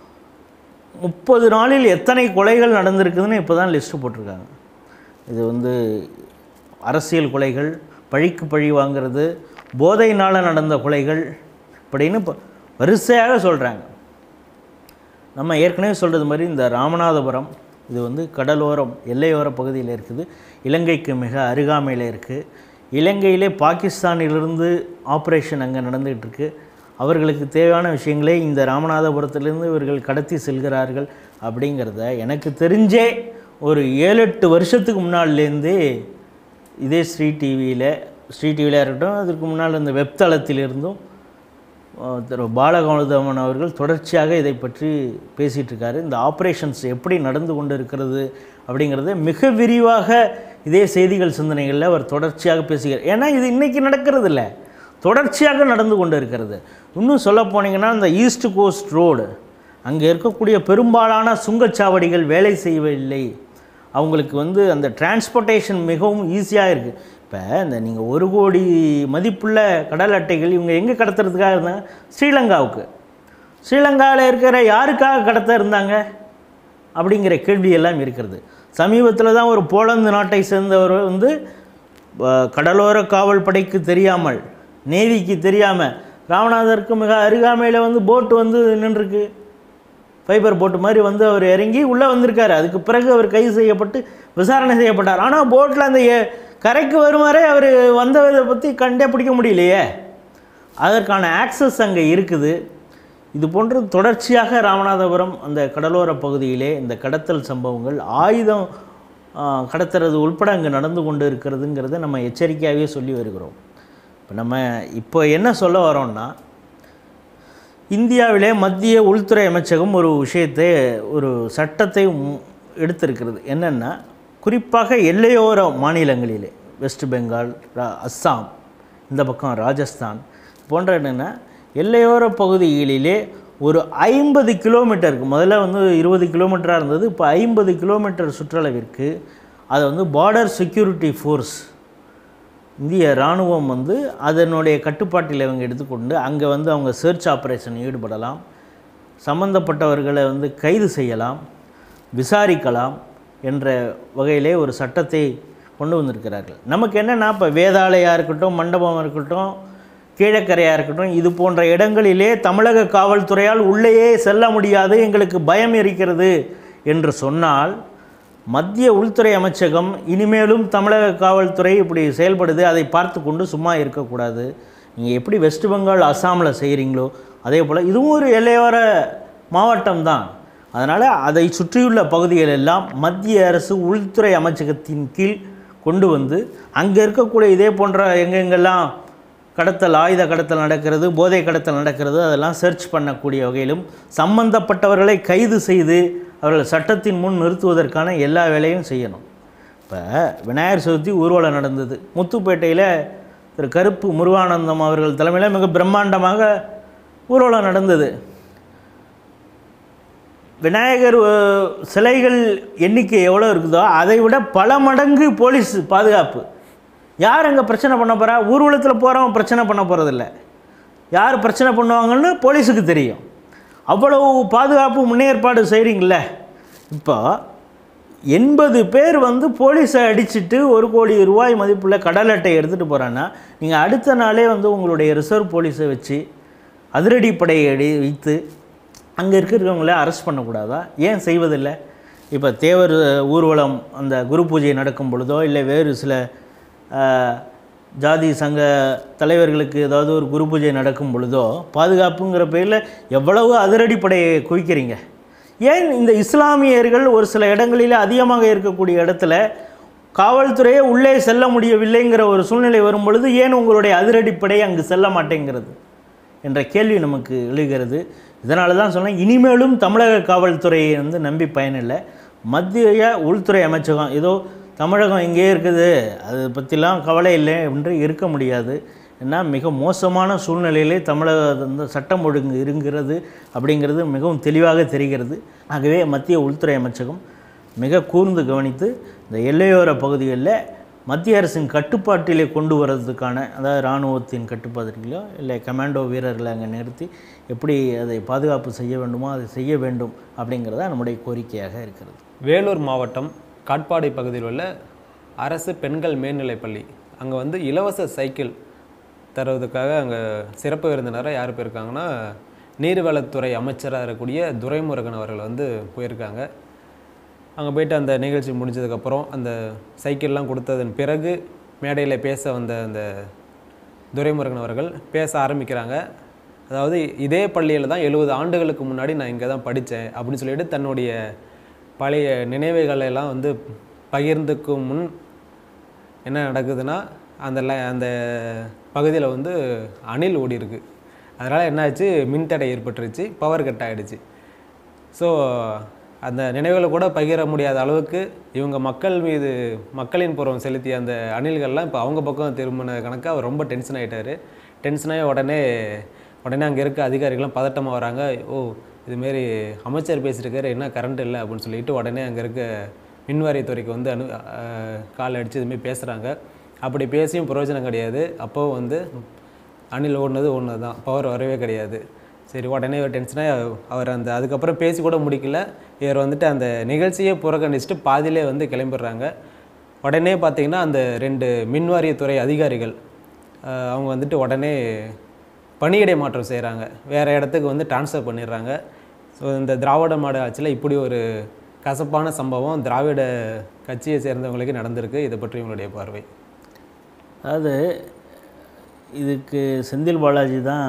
30 நாளில் எத்தனை கொலைகள் நடந்திருக்குதுன்னு இப்போ தான் லிஸ்ட்டு போட்டிருக்காங்க. இது அரசியல் கொலைகள், பழிக்கு பழி வாங்கிறது, போதையினால் நடந்த கொலைகள் அப்படின்னு வரிசையாக சொல்கிறாங்க. நம்ம ஏற்கனவே சொல்கிறது மாதிரி இந்த ராமநாதபுரம் இது கடலோரம் எல்லையோர பகுதியில் இருக்குது. இலங்கைக்கு மிக அருகாமையில் இருக்குது. இலங்கையிலே பாகிஸ்தானிலிருந்து ஆப்ரேஷன் அங்கே நடந்துகிட்டு இருக்கு. அவர்களுக்கு தேவையான விஷயங்களே இந்த ராமநாதபுரத்திலிருந்து இவர்கள் கடத்தி செல்கிறார்கள் அப்படிங்கிறத எனக்கு தெரிஞ்சே ஒரு 7-8 வருஷத்துக்கு முன்னாடிலேருந்தே இதே ஸ்ரீ டிவியில் இருக்கட்டும், அதற்கு முன்னால் இந்த வெப்தளத்திலிருந்தும் திரு பாலகௌதமன் அவர்கள் தொடர்ச்சியாக இதை பற்றி பேசிகிட்டு இருக்காரு. இந்த ஆப்ரேஷன்ஸ் எப்படி நடந்து கொண்டு இருக்கிறது அப்படிங்கிறத மிக விரிவாக இதே செய்திகள் சிந்தனைகளில் அவர் தொடர்ச்சியாக பேசுகிறார். ஏன்னா இது இன்றைக்கி நடக்கிறது இல்லை, தொடர்ச்சியாக நடந்து கொண்டு இருக்கிறது. இன்னும் சொல்ல போனீங்கன்னா இந்த ஈஸ்ட் கோஸ்ட் ரோடு அங்கே இருக்கக்கூடிய பெரும்பாலான சுங்கச்சாவடிகள் வேலை செய்யவில்லை. அவங்களுக்கு அந்த டிரான்ஸ்போர்ட்டேஷன் மிகவும் ஈஸியாக இருக்குது. இப்போ இந்த நீங்கள் 1 கோடி மதிப்புள்ள கடல் அட்டைகள் இவங்க எங்கே கடத்துறதுக்காக இருந்தாங்க? ஸ்ரீலங்காவுக்கு. ஸ்ரீலங்காவில் இருக்கிற யாருக்காக கடத்த இருந்தாங்க அப்படிங்கிற கேள்வி எல்லாம் இருக்கிறது. சமீபத்தில் தான் ஒரு போலந்து நாட்டை சேர்ந்தவர் கடலோர காவல் படைக்கு தெரியாமல், நேவிக்கு தெரியாமல், ராமநாதருக்கு மிக அருகாமையில் போட்டு நின்றுருக்கு, ஃபைபர் போட்டு மாதிரி அவர் இறங்கி உள்ளே வந்திருக்காரு. அதுக்கு பிறகு அவர் கைது செய்யப்பட்டு விசாரணை செய்யப்பட்டார். ஆனால் போட்டில் அந்த கரைக்கு வருமாறே அவர் வந்ததை பற்றி கண்டே பிடிக்க முடியலையே. அதற்கான ஆக்சஸ் அங்கே இருக்குது. இது போன்று தொடர்ச்சியாக ராமநாதபுரம் அந்த கடலோர பகுதியிலே இந்த கடத்தல் சம்பவங்கள், ஆயுதம் கடத்துறது உள்பட அங்கே நடந்து கொண்டு இருக்கிறதுங்கிறத நம்ம எச்சரிக்கையாகவே சொல்லி வருகிறோம். இப்போ என்ன சொல்ல வரோம்னா, இந்தியாவிலே மத்திய உள்துறை அமைச்சகம் ஒரு விஷயத்தை, ஒரு சட்டத்தை எடுத்திருக்கிறது. என்னென்னா, குறிப்பாக எல்லையோர மாநிலங்களிலே வெஸ்ட் பெங்கால், அஸ்ஸாம், இந்த பக்கம் ராஜஸ்தான் போன்ற என்னென்னா எல்லையோர பகுதிகளிலே ஒரு 50 கிலோமீட்டருக்கு, முதல்ல 20 கிலோமீட்டராக இருந்தது, இப்போ 50 கிலோமீட்டர் சுற்றளவிற்கு அதை பார்டர் செக்யூரிட்டி ஃபோர்ஸ், இந்திய இராணுவம் அதனுடைய கட்டுப்பாட்டில் இவங்க எடுத்துக்கொண்டு அங்கே அவங்க சர்ச் ஆப்ரேஷன் ஈடுபடலாம், சம்பந்தப்பட்டவர்களை கைது செய்யலாம், விசாரிக்கலாம் என்ற வகையிலே ஒரு சட்டத்தை கொண்டு வந்திருக்கிறார்கள். நமக்கு என்னென்னா, இப்போ வேதாலயாக இருக்கட்டும், மண்டபம் இருக்கட்டும், கீழக்கரையாக இருக்கட்டும், இது போன்ற இடங்களிலே தமிழக காவல்துறையால் உள்ளேயே செல்ல முடியாது, எங்களுக்கு பயம் இருக்கிறது என்று சொன்னால், மத்திய உள்துறை அமைச்சகம் இனிமேலும் தமிழக காவல்துறை இப்படி செயல்படுது, அதை பார்த்து கொண்டு சும்மா இருக்கக்கூடாது. நீங்கள் எப்படி வெஸ்ட் பெங்கால், அஸ்ஸாமில் செய்கிறீங்களோ அதே போல் இதுவும் ஒரு எல்லையோர மாவட்டம் தான். அதனால் அதை சுற்றியுள்ள பகுதிகளெல்லாம் மத்திய அரசு உள்துறை அமைச்சகத்தின் கீழ் கொண்டு அங்கே இருக்கக்கூடிய இதே போன்ற எங்கெங்கெல்லாம் கடத்தல், ஆயுத கடத்தல் நடக்கிறது, போதை கடத்தல் நடக்கிறது, அதெல்லாம் சர்ச் பண்ணக்கூடிய வகையிலும் சம்பந்தப்பட்டவர்களை கைது செய்து அவர்கள் சட்டத்தின் முன் நிறுத்துவதற்கான எல்லா வேலையும் செய்யணும். இப்போ விநாயகர் சதுர்த்தி ஊர்வலம் நடந்தது. முத்துப்பேட்டையில் திரு கருப்பு முருகானந்தம் அவர்கள் தலைமையில் மிக பிரம்மாண்டமாக ஊர்வலம் நடந்தது. விநாயகர் சிலைகள் எண்ணிக்கை எவ்வளோ இருக்குதோ அதை விட பல மடங்கு போலீஸ் பாதுகாப்பு. யார் அங்கே பிரச்சனை பண்ண போகிறா? ஊர்வலத்தில் போகிறவன் பிரச்சனை பண்ண போகிறதில்ல. யார் பிரச்சனை பண்ணுவாங்கன்னு போலீஸுக்கு தெரியும். அவ்வளவு பாதுகாப்பு முன்னேற்பாடு செய்கிறீங்கள. இப்போ 80 பேர் போலீஸை அடிச்சுட்டு 1 கோடி ரூபாய் மதிப்புள்ள கடல் அட்டை எடுத்துகிட்டு போகிறான்னா, நீங்கள் அடுத்த நாளே உங்களுடைய ரிசர்வ் போலீஸை வச்சு அதிரடிப்படையை வைத்து அங்கே இருக்கிறவங்கள அரெஸ்ட் பண்ணக்கூடாதா? ஏன் செய்வதில்லை? இப்போ தேவர் ஊர்வலம் அந்த குரு பூஜை நடக்கும் பொழுதோ, இல்லை வேறு சில ஜாதி சங்க தலைவர்களுக்கு ஏதாவது ஒரு குரு பூஜை நடக்கும் பொழுதோ பாதுகாப்புங்கிற பேரில் எவ்வளவு அதிரடிப்படையை குவிக்கிறீங்க? ஏன் இந்த இஸ்லாமியர்கள் ஒரு சில இடங்களில் அதிகமாக இருக்கக்கூடிய இடத்துல காவல்துறையே உள்ளே செல்ல முடியவில்லைங்கிற ஒரு சூழ்நிலை வரும் பொழுது ஏன் உங்களுடைய அதிரடிப்படை அங்கு செல்ல மாட்டேங்கிறது என்ற கேள்வி நமக்கு எழுகிறது. இதனால தான் சொன்னேன், இனிமேலும் தமிழக காவல்துறையை நம்பி பயனில்லை. மத்திய உள்துறை அமைச்சகம் ஏதோ தமிழகம் இங்கே இருக்குது, அதை பற்றிலாம் கவலை இல்லை என்று இருக்க முடியாது. ஏன்னா மிக மோசமான சூழ்நிலையிலே தமிழக சட்டம் ஒழுங்கு இருக்கிறது அப்படிங்கிறது மிகவும் தெளிவாக தெரிகிறது. ஆகவே மத்திய உள்துறை அமைச்சகம் மிக கூர்ந்து கவனித்து இந்த எல்லையோர பகுதிகளில் மத்திய அரசின் கட்டுப்பாட்டிலே கொண்டு வர்றதுக்கான, அதாவது இராணுவத்தின் கட்டுப்பாட்டிலோ இல்லை கமாண்டோ வீரர்களை அங்கே நிறுத்தி எப்படி அதை பாதுகாப்பு செய்ய வேண்டுமோ அதை செய்ய வேண்டும் அப்படிங்கிறதா நம்முடைய கோரிக்கையாக இருக்கிறது. வேலூர் மாவட்டம் காட்பாடி பகுதியில் உள்ள அரசு பெண்கள் மேல்நிலைப்பள்ளி அங்கே வந்து இலவச சைக்கிள் தருவதற்காக அங்கே சிறப்பு விருந்தினராக யார் போயிருக்காங்கன்னா நீர்வளத்துறை அமைச்சராக இருக்கக்கூடிய துரைமுருகன் அவர்கள் வந்து போயிருக்காங்க. அங்கே போயிட்டு அந்த நிகழ்ச்சி முடிஞ்சதுக்கப்புறம் அந்த சைக்கிள்லாம் கொடுத்ததன் பிறகு மேடையில் பேச வந்த அந்த துரைமுருகன் அவர்கள் பேச ஆரம்பிக்கிறாங்க. அதாவது இதே பள்ளியில் தான் 70 ஆண்டுகளுக்கு முன்னாடி நான் இங்கே தான் படித்தேன் அப்படின்னு சொல்லிட்டு தன்னுடைய பழைய நினைவுகளெல்லாம் வந்து பகிர்ந்துக்கும் முன் என்ன நடக்குதுன்னா அந்த பகுதியில் வந்து அணில் ஓடி இருக்குது. அதனால் என்னாச்சு, மின்தடை ஏற்பட்டுருச்சு, பவர் கட் ஆகிடுச்சு. ஸோ அந்த நினைவுகளை கூட பகிர முடியாத அளவுக்கு இவங்க மக்களின் புறம் செலுத்திய அந்த அணில்கள்லாம் இப்போ அவங்க பக்கம் திரும்பின கணக்காக அவர் ரொம்ப டென்ஷன் ஆகிட்டார். டென்ஷனாகி உடனே அங்கே இருக்க அதிகாரிகள்லாம் பதட்டமாக வராங்க. ஓ, இதுமாரி அமைச்சர் பேசியிருக்காரு, என்ன கரண்ட் இல்லை அப்படின்னு சொல்லிட்டு உடனே அங்கே இருக்க மின்வாரியத்துறைக்கு வந்து கால் அடித்து இதுமாரி பேசுகிறாங்க. அப்படி பேசியும் பிரயோஜனம் கிடையாது. அப்போது வந்து அணில் ஓடுனது தான், பவர் வரவே கிடையாது. சரி, உடனே ஒரு டென்ஷனாக அவர் அதுக்கப்புறம் பேசி கூட முடிக்கல. இவர் வந்துட்டு அந்த நிகழ்ச்சியே புறக்கணிச்சுட்டு பாதியிலே வந்து கிளம்பிடுறாங்க. உடனே பார்த்திங்கன்னா அந்த 2 மின்வாரியத்துறை அதிகாரிகள் அவங்க வந்துட்டு உடனே பணியிடை மாற்றம் செய்கிறாங்க, வேறு இடத்துக்கு வந்து ட்ரான்ஸ்ஃபர் பண்ணிடுறாங்க. ஸோ இந்த திராவிட மாடல் ஆட்சியில் இப்படி ஒரு கசப்பான சம்பவம் திராவிட கட்சியை சேர்ந்தவங்களுக்கு நடந்திருக்கு. இதை பற்றி உங்களுடைய பார்வை? அதாவது இதுக்கு செந்தில் பாலாஜி தான்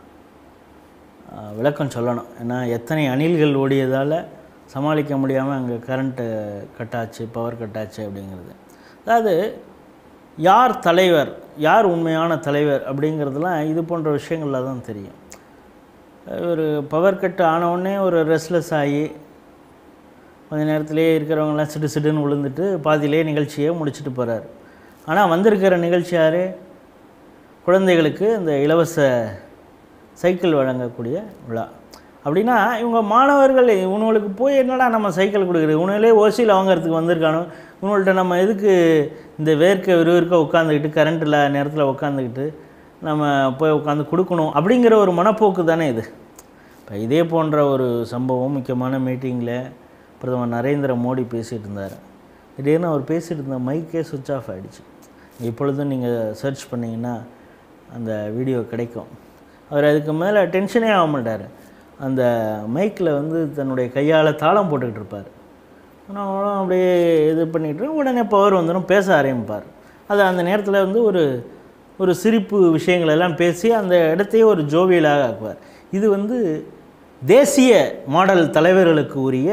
விளக்கம் சொல்லணும். ஏன்னா எத்தனை அணில்கள் ஓடியதால் சமாளிக்க முடியாமல் அங்கே கரண்ட்டு கட்டாச்சு, பவர் கட்டாச்சு அப்படிங்கிறது. அதாவது யார் தலைவர், யார் உண்மையான தலைவர் அப்படிங்கிறதுலாம் இது போன்ற விஷயங்களில் தான் தெரியும். ஒரு பவர் கட்டு ஆனவுடனே ஒரு ரெஸ்ட்லெஸ் ஆகி கொஞ்ச நேரத்திலே இருக்கிறவங்களாம் சிடுன்னு விழுந்துட்டு பாதியிலே நிகழ்ச்சியை முடிச்சுட்டு போகிறார். ஆனால் வந்திருக்கிற நிகழ்ச்சி யார்? குழந்தைகளுக்கு இந்த இலவச சைக்கிள் வழங்கக்கூடிய விழா. அப்படின்னா இவங்க மாணவர்கள் இவங்களுக்கு போய் என்னடா நம்ம சைக்கிள் கொடுக்குறது, இவங்களே ஓசியில் வாங்கிறதுக்கு வந்திருக்கானோ, இவங்கள்ட்ட நம்ம எதுக்கு இந்த விறுவிறுக்க உட்காந்துக்கிட்டு கரண்ட் இல்லாத நேரத்தில் உட்காந்துக்கிட்டு நம்ம போய் உட்காந்து கொடுக்கணும் அப்படிங்கிற ஒரு மனப்போக்கு தானே இது. இப்போ இதே போன்ற ஒரு சம்பவம் முக்கியமான மீட்டிங்கில் பிரதமர் நரேந்திர மோடி பேசிகிட்டு இருந்தார். திடீர்னு அவர் பேசிகிட்டு இருந்த மைக்கே சுவிட்ச் ஆஃப் ஆகிடுச்சு. இப்பொழுதும் நீங்கள் சர்ச் பண்ணிங்கன்னா அந்த வீடியோ கிடைக்கும். அவர் அதுக்கு மேலே டென்ஷனே ஆக மாட்டார். அந்த மைக்கில் வந்து தன்னுடைய கையால் தாளம் போட்டுக்கிட்டு இருப்பார். ஆனால் அப்படியே இது பண்ணிகிட்டு உடனே பவர் வந்துடும், பேச ஆரம்பிப்பார். அது அந்த நேரத்தில் வந்து ஒரு சிரிப்பு விஷயங்களெல்லாம் பேசி அந்த இடத்தையே ஒரு ஜோவியலாக ஆக்குவார். இது வந்து தேசிய மாடல் தலைவர்களுக்கு உரிய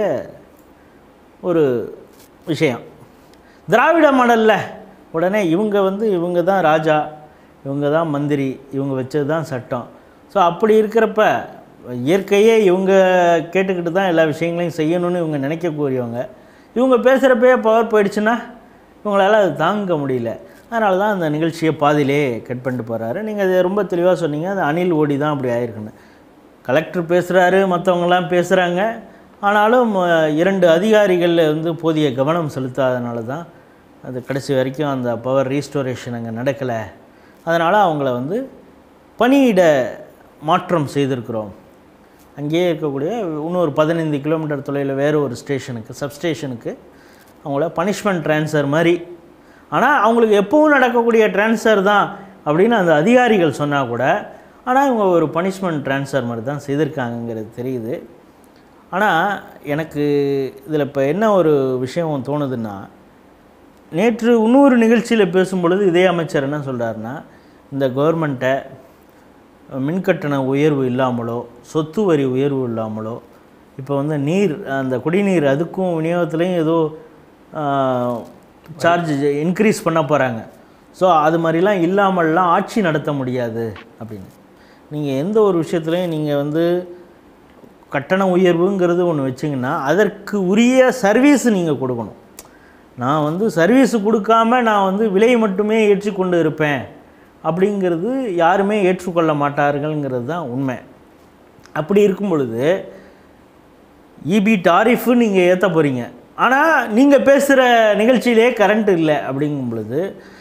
ஒரு விஷயம். திராவிட மாடலில் உடனே இவங்க தான் ராஜா, இவங்க தான் மந்திரி, இவங்க வச்சது தான் சட்டம். ஸோ அப்படி இருக்கிறப்ப இயற்கையே இவங்க கேட்டுக்கிட்டு தான் எல்லா விஷயங்களையும் செய்யணும்னு இவங்க நினைக்கக்கூடியவங்க. இவங்க பேசுகிறப்பே பவர் போயிடுச்சுன்னா இவங்களால் அது தாங்க முடியல. அதனால தான் அந்த நிகழ்ச்சியை பாதியிலே கட் பண்ணிட்டு போகிறாரு. நீங்கள் அதை ரொம்ப தெளிவாக சொன்னீங்க, அது அணில் ஓடி தான் அப்படி ஆயிருக்குன்னு. கலெக்டர் பேசுகிறாரு, மற்றவங்களாம் பேசுகிறாங்க. ஆனாலும் 2 அதிகாரிகள் வந்து போதிய கவனம் செலுத்தாதனால தான் அது கடைசி வரைக்கும் அந்த பவர் ரீஸ்டோரேஷன் அங்கே நடக்கலை. அதனால் அவங்கள வந்து பணியிட மாற்றம் செய்திருக்கிறோம். அங்கேயே இருக்கக்கூடிய இன்னொரு 15 கிலோமீட்டர் தொலைவில் வேறு ஒரு ஸ்டேஷனுக்கு, சப்ஸ்டேஷனுக்கு அவங்கள பனிஷ்மெண்ட் ட்ரான்ஸ்ஃபர் மாதிரி. ஆனால் அவங்களுக்கு எப்போவும் நடக்கக்கூடிய ட்ரான்ஸ்ஃபர் தான் அப்படின்னு அந்த அதிகாரிகள் சொன்னால் கூட, ஆனால் இவங்க ஒரு பனிஷ்மெண்ட் ட்ரான்ஸ்ஃபர் மாதிரி தான் செய்திருக்காங்கங்கிறது தெரியுது. ஆனால் எனக்கு இதில் இப்போ என்ன ஒரு விஷயம் தோணுதுன்னா, நேற்று இன்னொரு நிகழ்ச்சியில் பேசும்பொழுது இதே அமைச்சர் என்ன சொல்கிறாருன்னா, இந்த கவர்மெண்ட்டை மின்கட்டண உயர்வு இல்லாமலோ சொத்து வரி உயர்வு இல்லாமலோ இப்போ வந்து அந்த குடிநீர் அதுக்கும் விநியோகத்துலேயும் ஏதோ சார்ஜ் இன்க்ரீஸ் பண்ண போகிறாங்க. ஸோ அது மாதிரிலாம் இல்லாமல்லாம் ஆட்சி நடத்த முடியாது அப்படின்னு. நீங்கள் எந்த ஒரு விஷயத்துலையும் நீங்கள் வந்து கட்டண உயர்வுங்கிறது ஒன்று வச்சிங்கன்னா அதற்கு உரிய சர்வீஸ் நீங்கள் கொடுக்கணும். நான் வந்து சர்வீஸு கொடுக்காம நான் வந்து விலை மட்டுமே ஏற்றிக்கொண்டு இருப்பேன் அப்படிங்கிறது யாருமே ஏற்றுக்கொள்ள மாட்டார்கள்ங்கிறது தான் உண்மை. அப்படி இருக்கும் பொழுது இபி டாரிஃபு நீங்கள் ஏற்ற போகிறீங்க, ஆனால் நீங்கள் பேசுகிற நிகழ்ச்சியிலே கரண்ட் இல்லை அப்படிங்கும் பொழுது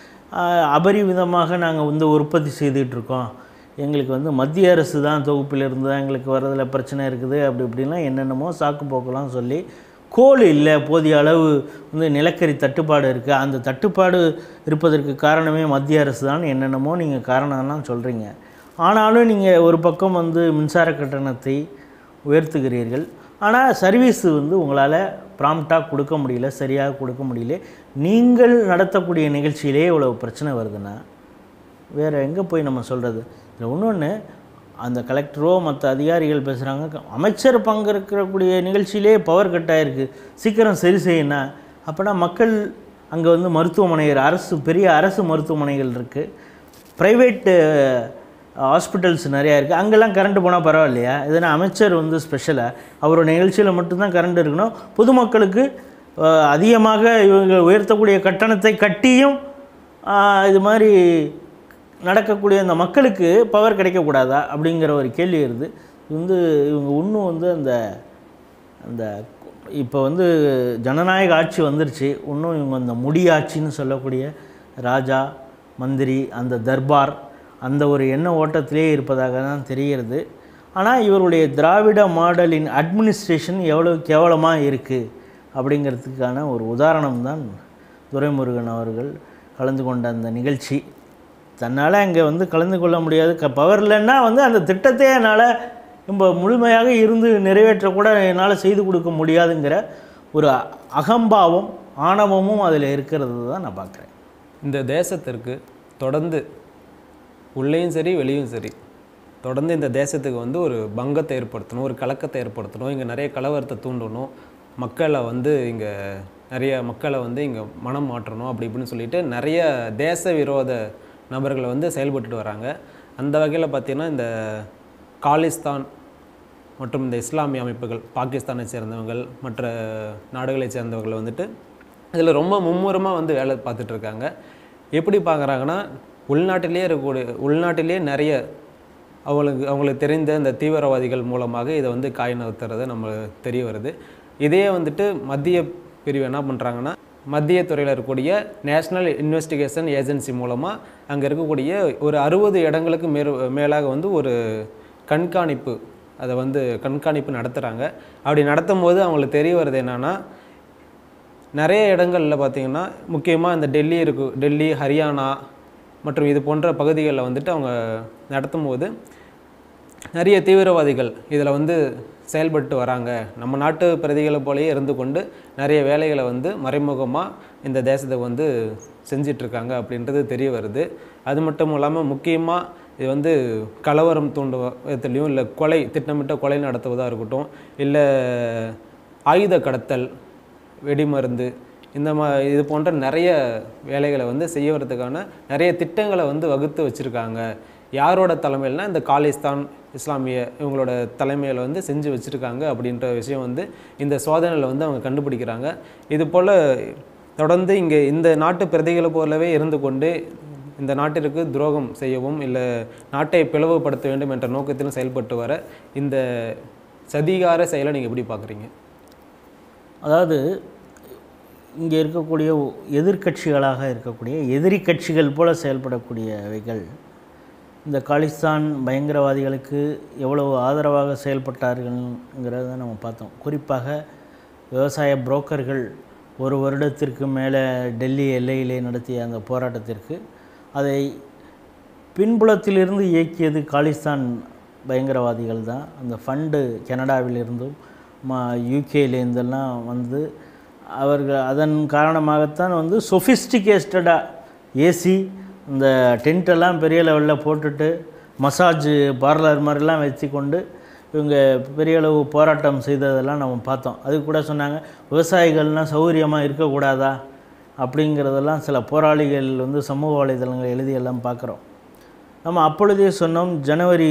அபரிவிதமாக நாங்கள் வந்து உற்பத்தி செய்துகிட்ருக்கோம், எங்களுக்கு வந்து மத்திய அரசு தான் தொகுப்பிலிருந்து தான் எங்களுக்கு வரதில் பிரச்சனை இருக்குது, அப்படி இப்படிலாம் என்னென்னமோ சாக்கு போக்கெல்லாம் சொல்லி, கோல் இல்லை, போதிய அளவு வந்து நிலக்கரி தட்டுப்பாடு இருக்குது, அந்த தட்டுப்பாடு இருப்பதற்கு காரணமே மத்திய அரசு தான் என்னென்னமோ நீங்கள் காரணம்லாம் சொல்கிறீங்க. ஆனாலும் நீங்கள் ஒரு பக்கம் வந்து மின்சார கட்டணத்தை உயர்த்துகிறீர்கள், ஆனால் சர்வீஸ் வந்து உங்களால் ப்ராம்ப்டாக கொடுக்க முடியல, சரியாக கொடுக்க முடியல. நீங்கள் நடத்தக்கூடிய நிகழ்ச்சியிலே இவ்வளோ பிரச்சனை வருதுன்னா வேறு எங்கே போய் நம்ம சொல்கிறது? இதில் இன்னொன்று, அந்த கலெக்டரோ மற்ற அதிகாரிகள் பேசுகிறாங்க, அமைச்சர் பங்கேற்கக்கூடிய நிகழ்ச்சியிலே பவர் கட் ஆகிருக்கு, சீக்கிரம் சரி செய்யணும். அப்போனா மக்கள் அங்கே வந்து மருத்துவமனைகள், பெரிய அரசு மருத்துவமனைகள் இருக்குது, ப்ரைவேட்டு ஹாஸ்பிட்டல்ஸ் நிறையா இருக்குது, அங்கெல்லாம் கரண்ட்டு போனால் பரவாயில்லையா? இதனா அமைச்சர் வந்து ஸ்பெஷலாக அவரோட நிகழ்ச்சியில் மட்டும்தான் கரண்ட் இருக்கணும், பொதுமக்களுக்கு அதிகமாக இவங்க உயர்த்தக்கூடிய கட்டணத்தை கட்டியும் இது மாதிரி நடக்கக்கூடிய அந்த மக்களுக்கு பவர் கிடைக்கக்கூடாதா அப்படிங்கிற ஒரு கேள்வி வருது. இது வந்து இவங்க இன்னும் வந்து அந்த இப்போ வந்து ஜனநாயக ஆட்சி வந்துருச்சு, இன்னும் இவங்க அந்த முடியாட்சின்னு சொல்லக்கூடிய ராஜா மந்திரி அந்த தர்பார் அந்த ஒரு எண்ண ஓட்டத்திலே இருப்பதாக தான் தெரிகிறது. ஆனால் இவருடைய திராவிட மாடலின் அட்மினிஸ்ட்ரேஷன் எவ்வளோ கேவலமாக இருக்குது அப்படிங்கிறதுக்கான ஒரு உதாரணம் தான் துரைமுருகன் அவர்கள் கலந்து கொண்ட அந்த நிகழ்ச்சி. தன்னால் அங்கே வந்து கலந்து கொள்ள முடியாது, பவர் இல்லைன்னா வந்து அந்த திட்டத்தை என்னால் ரொம்ப முழுமையாக இருந்து நிறைவேற்றக்கூட என்னால் செய்து கொடுக்க முடியாதுங்கிற ஒரு அகம்பாவம் ஆணவமும் அதில் இருக்கிறது தான் நான் பார்க்குறேன். இந்த தேசத்திற்கு தொடர்ந்து உள்ளேயும் சரி வெளியும் சரி தொடர்ந்து இந்த தேசத்துக்கு வந்து ஒரு பங்கத்தை ஏற்படுத்தணும், ஒரு கலக்கத்தை ஏற்படுத்தணும், இங்கே நிறைய கலவரத்தை தூண்டணும், மக்களை வந்து இங்கே நிறைய மக்களை வந்து இங்கே மனம் மாற்றணும் அப்படி இப்படின்னு சொல்லிட்டு நிறைய தேச விரோத நபர்களை வந்து செயல்பட்டு வராங்க. அந்த வகையில் பார்த்திங்கன்னா இந்த காலிஸ்தான் மற்றும் இந்த இஸ்லாமிய அமைப்புகள், பாகிஸ்தானை சேர்ந்தவர்கள் மற்ற நாடுகளை சேர்ந்தவர்கள் வந்துட்டு இதில் ரொம்ப மும்முரமாக வந்து வேலை பார்த்துட்ருக்காங்க. எப்படி பார்க்குறாங்கன்னா, உள்நாட்டிலேயே நிறைய அவங்களுக்கு தெரிந்த இந்த தீவிரவாதிகள் மூலமாக இதை வந்து காய் நகர்த்துறதை நம்ம தெரிய வருது. இதே வந்துட்டு மத்திய பிரிவு என்ன பண்ணுறாங்கன்னா, மத்திய துறையில் இருக்கக்கூடிய நேஷ்னல் இன்வெஸ்டிகேஷன் ஏஜென்சி மூலமாக அங்கே இருக்கக்கூடிய ஒரு 60 இடங்களுக்கு மேலாக வந்து ஒரு கண்காணிப்பு நடத்துகிறாங்க. அப்படி நடத்தும் போது அவங்களுக்கு தெரிய வருது என்னென்னா, நிறைய இடங்களில் பார்த்திங்கன்னா முக்கியமாக இந்த டெல்லி, ஹரியானா மற்றும் இது போன்ற பகுதிகளில் வந்துட்டு அவங்க நடத்தும் போது நிறைய தீவிரவாதிகள் இதில் வந்து செயல்பட்டு வராங்க. நம்ம நாட்டு பிரதிகளை போலேயே இருந்து கொண்டு நிறைய வேலைகளை வந்து மறைமுகமாக இந்த தேசத்துக்கு வந்து செஞ்சிட்ருக்காங்க அப்படின்றது தெரிய வருது. அது மட்டும் இல்லாமல் முக்கியமாக இது வந்து கலவரம் தூண்டுவதிலையும் இல்லை திட்டமிட்ட கொலை நடத்துவதாக இருக்கட்டும், இல்லை ஆயுத கடத்தல், வெடிமருந்து, இது போன்ற நிறைய வேலைகளை வந்து செய்யறதுக்கான நிறைய திட்டங்களை வந்து வகுத்து வச்சுருக்காங்க. யாரோட தலைமையில்னா இந்த காலிஸ்தான் இஸ்லாமிய இவங்களோட தலைமையில் வந்து செஞ்சு வச்சுருக்காங்க அப்படின்ற விஷயம் வந்து இந்த சோதனையில் வந்து அவங்க கண்டுபிடிக்கிறாங்க. இது போல் தொடர்ந்து இங்கே இந்த நாட்டு பிரதிகளை போலவே இருந்து கொண்டு இந்த நாட்டிற்கு துரோகம் செய்யவும் இல்லை நாட்டை பிளவுபடுத்த வேண்டும் என்ற நோக்கத்திலும் செயல்பட்டு வர இந்த சதிகார செயலை நீங்கள் எப்படி பார்க்குறீங்க? அதாவது இங்கே இருக்கக்கூடிய எதிர்கட்சிகளாக இருக்கக்கூடிய எதிரி கட்சிகள் போல செயல்படக்கூடியவைகள் இந்த காலிஸ்தான் பயங்கரவாதிகளுக்கு எவ்வளவு ஆதரவாக செயல்பட்டார்கள்ங்கிறத நம்ம பார்த்தோம். குறிப்பாக விவசாய புரோக்கர்கள் ஒரு வருடத்திற்கு மேலே டெல்லி எல்லையிலே நடத்திய அந்த போராட்டத்திற்கு அதை பின்புலத்திலிருந்து இயக்கியது காலிஸ்தான் பயங்கரவாதிகள் தான். அந்த ஃபண்டு கனடாவிலிருந்தும் யூகேலேருந்தெல்லாம் வந்து அவர்கள் அதன் காரணமாகத்தான் வந்து சொஃபிஸ்டிகேட்டடாக ஏசி இந்த டென்ட்டெல்லாம் பெரிய லெவலில் போட்டுட்டு மசாஜ் பார்லர் மாதிரிலாம் வச்சு கொண்டு இவங்க பெரிய அளவு போராட்டம் செய்ததெல்லாம் நம்ம பார்த்தோம். அது கூட சொன்னாங்க, விவசாயிகள்லாம் சௌகரியமாக இருக்கக்கூடாதா அப்படிங்கிறதெல்லாம் சில போராளிகள் வந்து சமூக வலைதளங்கள் எழுதியெல்லாம் பார்க்குறோம். நம்ம அப்பொழுதே சொன்னோம், ஜனவரி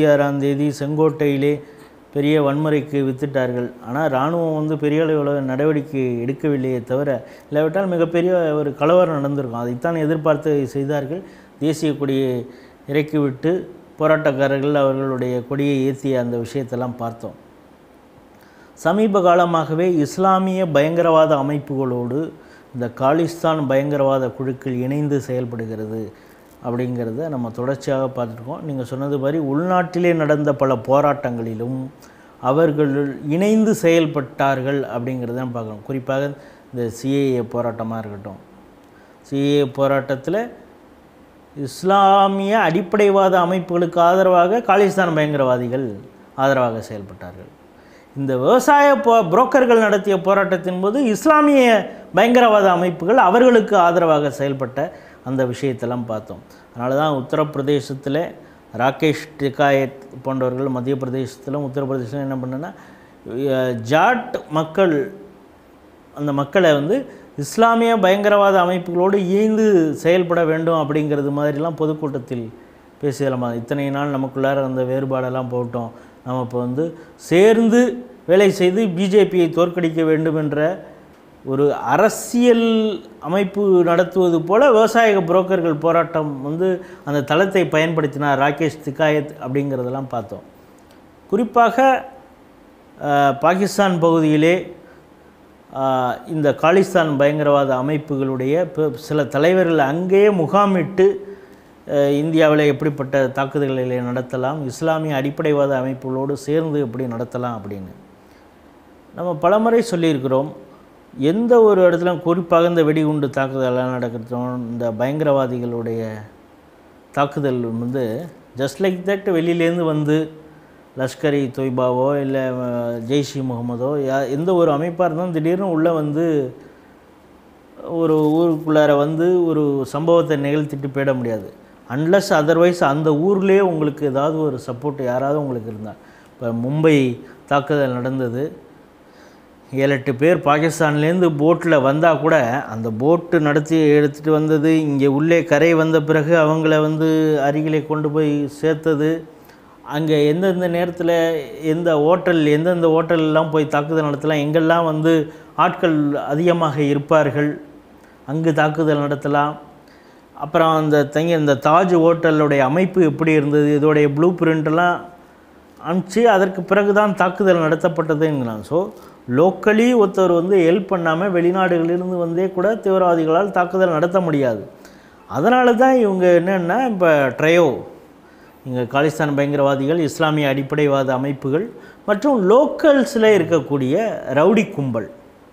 26 செங்கோட்டையிலே பெரிய வன்முறைக்கு வித்துட்டார்கள். ஆனால் இராணுவம் வந்து பெரிய அளவில் நடவடிக்கை எடுக்கவில்லையே தவிர, இல்லாவிட்டால் மிகப்பெரிய ஒரு கலவரம் நடந்திருக்கும். அதைத்தான் எதிர்பார்த்து செய்தார்கள். தேசிய கொடியை இறக்கிவிட்டு போராட்டக்காரர்கள் அவர்களுடைய கொடியை ஏற்றிய அந்த விஷயத்தெல்லாம் பார்த்தோம். சமீப காலமாகவே இஸ்லாமிய பயங்கரவாத அமைப்புகளோடு இந்த காலிஸ்தான் பயங்கரவாத குழுக்கள் இணைந்து செயல்படுகிறது அப்படிங்கிறத நம்ம தொடர்ச்சியாக பார்த்துருக்கோம். நீங்கள் சொன்னது மாதிரி உள்நாட்டிலே நடந்த பல போராட்டங்களிலும் அவர்கள் இணைந்து செயல்பட்டார்கள் அப்படிங்கிறத பார்க்குறோம். குறிப்பாக இந்த சிஏஏ போராட்டமாக இருக்கட்டும், சிஏஏ போராட்டத்தில் இஸ்லாமிய அடிப்படைவாத அமைப்புகளுக்கு ஆதரவாக காலிஸ்தான் பயங்கரவாதிகள் ஆதரவாக செயல்பட்டார்கள். இந்த விவசாய புரோக்கர்கள் நடத்திய போராட்டத்தின் போது இஸ்லாமிய பயங்கரவாத அமைப்புகள் அவர்களுக்கு ஆதரவாக செயல்பட்ட அந்த விஷயத்தெல்லாம் பார்த்தோம். அதனால தான் உத்தரப்பிரதேசத்தில் ராகேஷ் டிகாயத் போன்றவர்கள், மத்திய பிரதேசத்திலும் உத்தரப்பிரதேசத்திலும் என்ன பண்ணனா ஜாட் மக்கள், அந்த மக்களை வந்து இஸ்லாமிய பயங்கரவாத அமைப்புகளோடு இணைந்து செயல்பட வேண்டும் அப்படிங்கிறது மாதிரிலாம் பொதுக்கூட்டத்தில் பேசியலாம். இத்தனை நாள் நமக்குள்ளார அந்த வேறுபாடெல்லாம் போட்டோம், நம்ம இப்போ வந்து சேர்ந்து வேலை செய்து பிஜேபியை தோற்கடிக்க வேண்டும் என்ற ஒரு அரசியல் அமைப்பு நடத்துவது போல் விவசாய புரோக்கர்கள் போராட்டம் வந்து அந்த தளத்தை பயன்படுத்தினார் ராகேஷ் திகாயத் அப்படிங்கிறதெல்லாம் பார்த்தோம். குறிப்பாக பாகிஸ்தான் பகுதியிலே இந்த காலிஸ்தான் பயங்கரவாத அமைப்புகளுடைய சில தலைவர்கள் அங்கேயே முகாமிட்டு இந்தியாவில் எப்படிப்பட்ட தாக்குதல்களை நடத்தலாம், இஸ்லாமிய அடிப்படைவாத அமைப்புகளோடு சேர்ந்து எப்படி நடத்தலாம் அப்படின்னு நம்ம பலமுறை சொல்லியிருக்கிறோம். எந்த ஒரு இடத்துல குறிப்பாக இந்த வெடிகுண்டு தாக்குதலாம் நடக்கிறோம், இந்த பயங்கரவாதிகளுடைய தாக்குதல் வந்து ஜஸ்ட் லைக் தட் வெளியிலேருந்து வந்து லஷ்கர்-இ தொய்பாவோ இல்லை ஜெய்ஷ்-இ முகமதோ எந்த ஒரு அமைப்பாக இருந்தாலும் திடீர்னு உள்ளே வந்து ஒரு ஊருக்குள்ளார வந்து ஒரு சம்பவத்தை நிகழ்த்திட்டு போயிட முடியாது. அன்லஸ் அதர்வைஸ் அந்த ஊர்லேயே உங்களுக்கு ஏதாவது ஒரு சப்போர்ட் யாராவது உங்களுக்கு இருந்தால். இப்போ மும்பை தாக்குதல் நடந்தது, 7-8 பேர் பாகிஸ்தான்லேருந்து போட்டில் வந்தால் கூட அந்த போட்டு நடத்தி எடுத்துகிட்டு வந்தது, இங்கே உள்ளே கரை வந்த பிறகு அவங்கள வந்து அருகிலே கொண்டு போய் சேர்த்தது, அங்கே எந்தெந்த நேரத்தில் எந்தெந்த ஹோட்டல்லாம் போய் தாக்குதல் நடத்தலாம், எங்கெல்லாம் வந்து ஆட்கள் அதிகமாக இருப்பார்கள் அங்கு தாக்குதல் நடத்தலாம். அப்புறம் இந்த தாஜ் ஹோட்டலுடைய அமைப்பு எப்படி இருந்தது, இதோடைய ப்ளூ பிரிண்டெல்லாம் அனுப்பிச்சு அதற்கு பிறகு தான் தாக்குதல் நடத்தப்பட்டதுங்கிறான். ஸோ லோக்கலி ஒருத்தர் வந்து ஹெல்ப் பண்ணாமல் வெளிநாடுகளிலிருந்து வந்தே கூட தீவிரவாதிகளால் தாக்குதல் நடத்த முடியாது. அதனால தான் இவங்க என்னென்னா இப்போ ட்ரையோ, இங்கே காலிஸ்தான் பயங்கரவாதிகள், இஸ்லாமிய அடிப்படைவாத அமைப்புகள் மற்றும் லோக்கல்ஸில் இருக்கக்கூடிய ரவுடி கும்பல்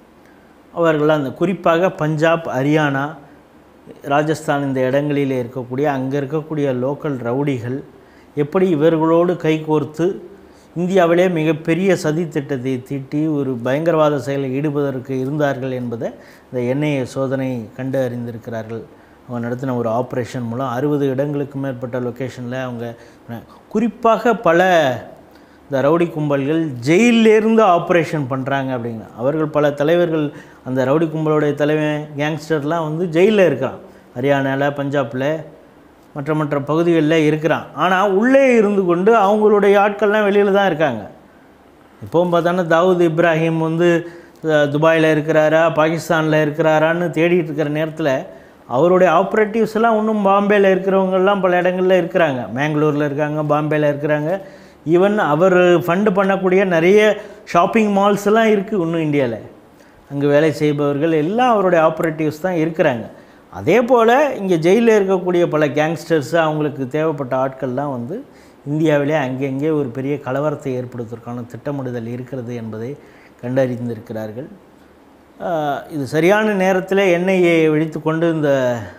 அவர்கள் அந்த குறிப்பாக பஞ்சாப், ஹரியானா, ராஜஸ்தான் இந்த இடங்களில் இருக்கக்கூடிய அங்கே இருக்கக்கூடிய லோக்கல் ரவுடிகள் எப்படி இவர்களோடு கைகோர்த்து இந்தியாவிலே மிகப்பெரிய சதி திட்டத்தை தீட்டி ஒரு பயங்கரவாத செயலில் ஈடுபதற்கு இருந்தார்கள் என்பதை இந்த என்ஐஏ சோதனை கண்டு அறிந்திருக்கிறார்கள். அவங்க நடத்தின ஒரு ஆப்ரேஷன் மூலம் 60 இடங்களுக்கு மேற்பட்ட லொக்கேஷனில் அவங்க குறிப்பாக பல இந்த ரவுடி கும்பல்கள் ஜெயிலிருந்து ஆப்ரேஷன் பண்ணுறாங்க அப்படிங்கிற அவர்கள் பல தலைவர்கள் அந்த ரவுடி கும்பலுடைய தலைவன் கேங்ஸ்டர்லாம் வந்து ஜெயிலில் இருக்கிறான். ஹரியானாவில், பஞ்சாபில், மற்ற பகுதிகளில் இருக்கிறான். ஆனால் உள்ளே இருந்து கொண்டு அவங்களுடைய ஆட்கள்லாம் வெளியில் தான் இருக்காங்க. இப்போவும் பார்த்தோன்னா தாவூத் இப்ராஹிம் வந்து துபாயில் இருக்கிறாரா, பாகிஸ்தானில் இருக்கிறாரான்னு தேடிட்டு இருக்கிற நேரத்தில் அவருடைய ஆப்ரேட்டிவ்ஸ் எல்லாம் இன்னும் பாம்பேயில் இருக்கிறவங்கெல்லாம் பல இடங்களில் இருக்கிறாங்க. மேங்களூரில் இருக்காங்க, பாம்பேயில் இருக்கிறாங்க. ஈவன் அவர் ஃபண்டு பண்ணக்கூடிய நிறைய ஷாப்பிங் மால்ஸ் எல்லாம் இருக்குது இன்னும் இந்தியாவில். அங்கே வேலை செய்பவர்கள் எல்லாம் அவருடைய ஆப்ரேட்டிவ்ஸ் தான் இருக்கிறாங்க. அதே போல் இங்கே ஜெயிலில் இருக்கக்கூடிய பல கேங்ஸ்டர்ஸு அவங்களுக்கு தேவைப்பட்ட ஆட்கள்லாம் வந்து இந்தியாவிலே அங்கங்கே ஒரு பெரிய கலவரத்தை ஏற்படுத்துவதற்கான திட்டமிடுதல் இருக்கிறது என்பதை கண்டறிந்திருக்கிறார்கள். இது சரியான நேரத்தில் என்ஐஏ வெடித்து கொண்டு இந்த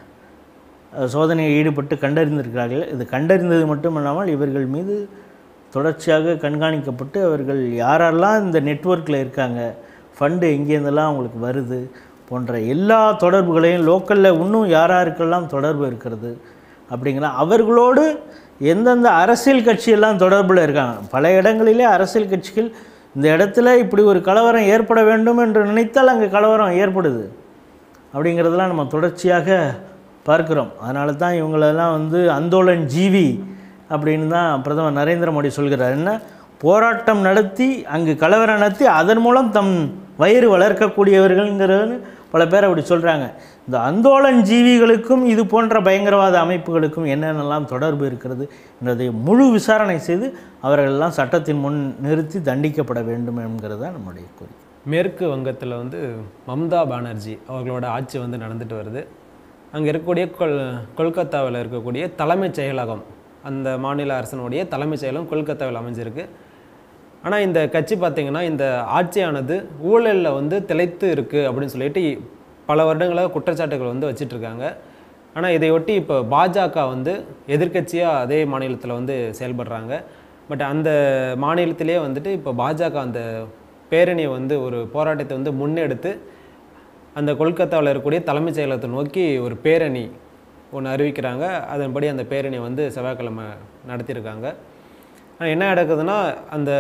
சோதனையில் ஈடுபட்டு கண்டறிந்திருக்கிறார்கள். இது கண்டறிந்தது மட்டுமல்லாமல் இவர்கள் மீது தொடர்ச்சியாக கண்காணிக்கப்பட்டு அவர்கள் யாரெல்லாம் இந்த நெட்வொர்க்கில் இருக்காங்க, ஃபண்டு எங்கேருந்தெல்லாம் அவங்களுக்கு வருது போன்ற எல்லா தொடர்புகளையும் லோக்கலில் இன்னும் யாருக்கெல்லாம் தொடர்பு இருக்கிறது அப்படிங்கிற அவர்களோடு எந்தெந்த அரசியல் கட்சியெல்லாம் தொடர்பில் இருக்காங்க. பல இடங்களிலே அரசியல் கட்சிகள் இந்த இடத்துல இப்படி ஒரு கலவரம் ஏற்பட வேண்டும் என்று நினைத்தால் அங்கே கலவரம் ஏற்படுது அப்படிங்கிறதெல்லாம் நம்ம தொடர்ச்சியாக பார்க்குறோம். அதனால தான் இவங்களெல்லாம் வந்து அந்தோலன் ஜீவி அப்படின்னு தான் பிரதமர் நரேந்திர மோடி சொல்கிறார். என்ன போராட்டம் நடத்தி அங்கு கலவரம் நடத்தி அதன் மூலம் தம் வயிறு வளர்க்கக்கூடியவர்கள்ங்கிறது பல பேர் அப்படி சொல்கிறாங்க. இந்த அந்தோலன் ஜீவிகளுக்கும் இது போன்ற பயங்கரவாத அமைப்புகளுக்கும் என்னென்னலாம் தொடர்பு இருக்கிறது என்பதை முழு விசாரணை செய்து அவர்களெல்லாம் சட்டத்தின் முன் நிறுத்தி தண்டிக்கப்பட வேண்டும் என்கிறது தான் நம்முடைய கோரிக்கை. மேற்கு வங்கத்தில் வந்து மம்தா பானர்ஜி அவர்களோட ஆட்சி வந்து நடந்துட்டு வருது. அங்கே இருக்கக்கூடிய கொல்கத்தாவில் இருக்கக்கூடிய தலைமைச் செயலகம், அந்த மாநில அரசனுடைய தலைமைச் செயலகம் கொல்கத்தாவில் அமைஞ்சிருக்கு. ஆனால் இந்த கட்சி பார்த்திங்கன்னா இந்த ஆட்சியானது ஊழலில் வந்து திளைத்து இருக்குது அப்படின்னு சொல்லிட்டு பல வருடங்களாக குற்றச்சாட்டுகள் வந்து வச்சிட்ருக்காங்க. ஆனால் இதையொட்டி இப்போ பாஜக வந்து எதிர்க்கட்சியாக அதே மாநிலத்தில் வந்து செயல்படுறாங்க. பட் அந்த மாநிலத்திலே வந்துட்டு இப்போ பாஜக அந்த பேரணியை வந்து ஒரு போராட்டத்தை வந்து முன்னெடுத்து அந்த கொல்கத்தாவில் இருக்கக்கூடிய தலைமைச் செயலகத்தை நோக்கி ஒரு பேரணி ஒன்று அறிவிக்கிறாங்க. அதன்படி அந்த பேரணியை வந்து செவ்வாய்க்கிழமை நடத்தியிருக்காங்க. என்ன நடக்குதுன்னா, அந்த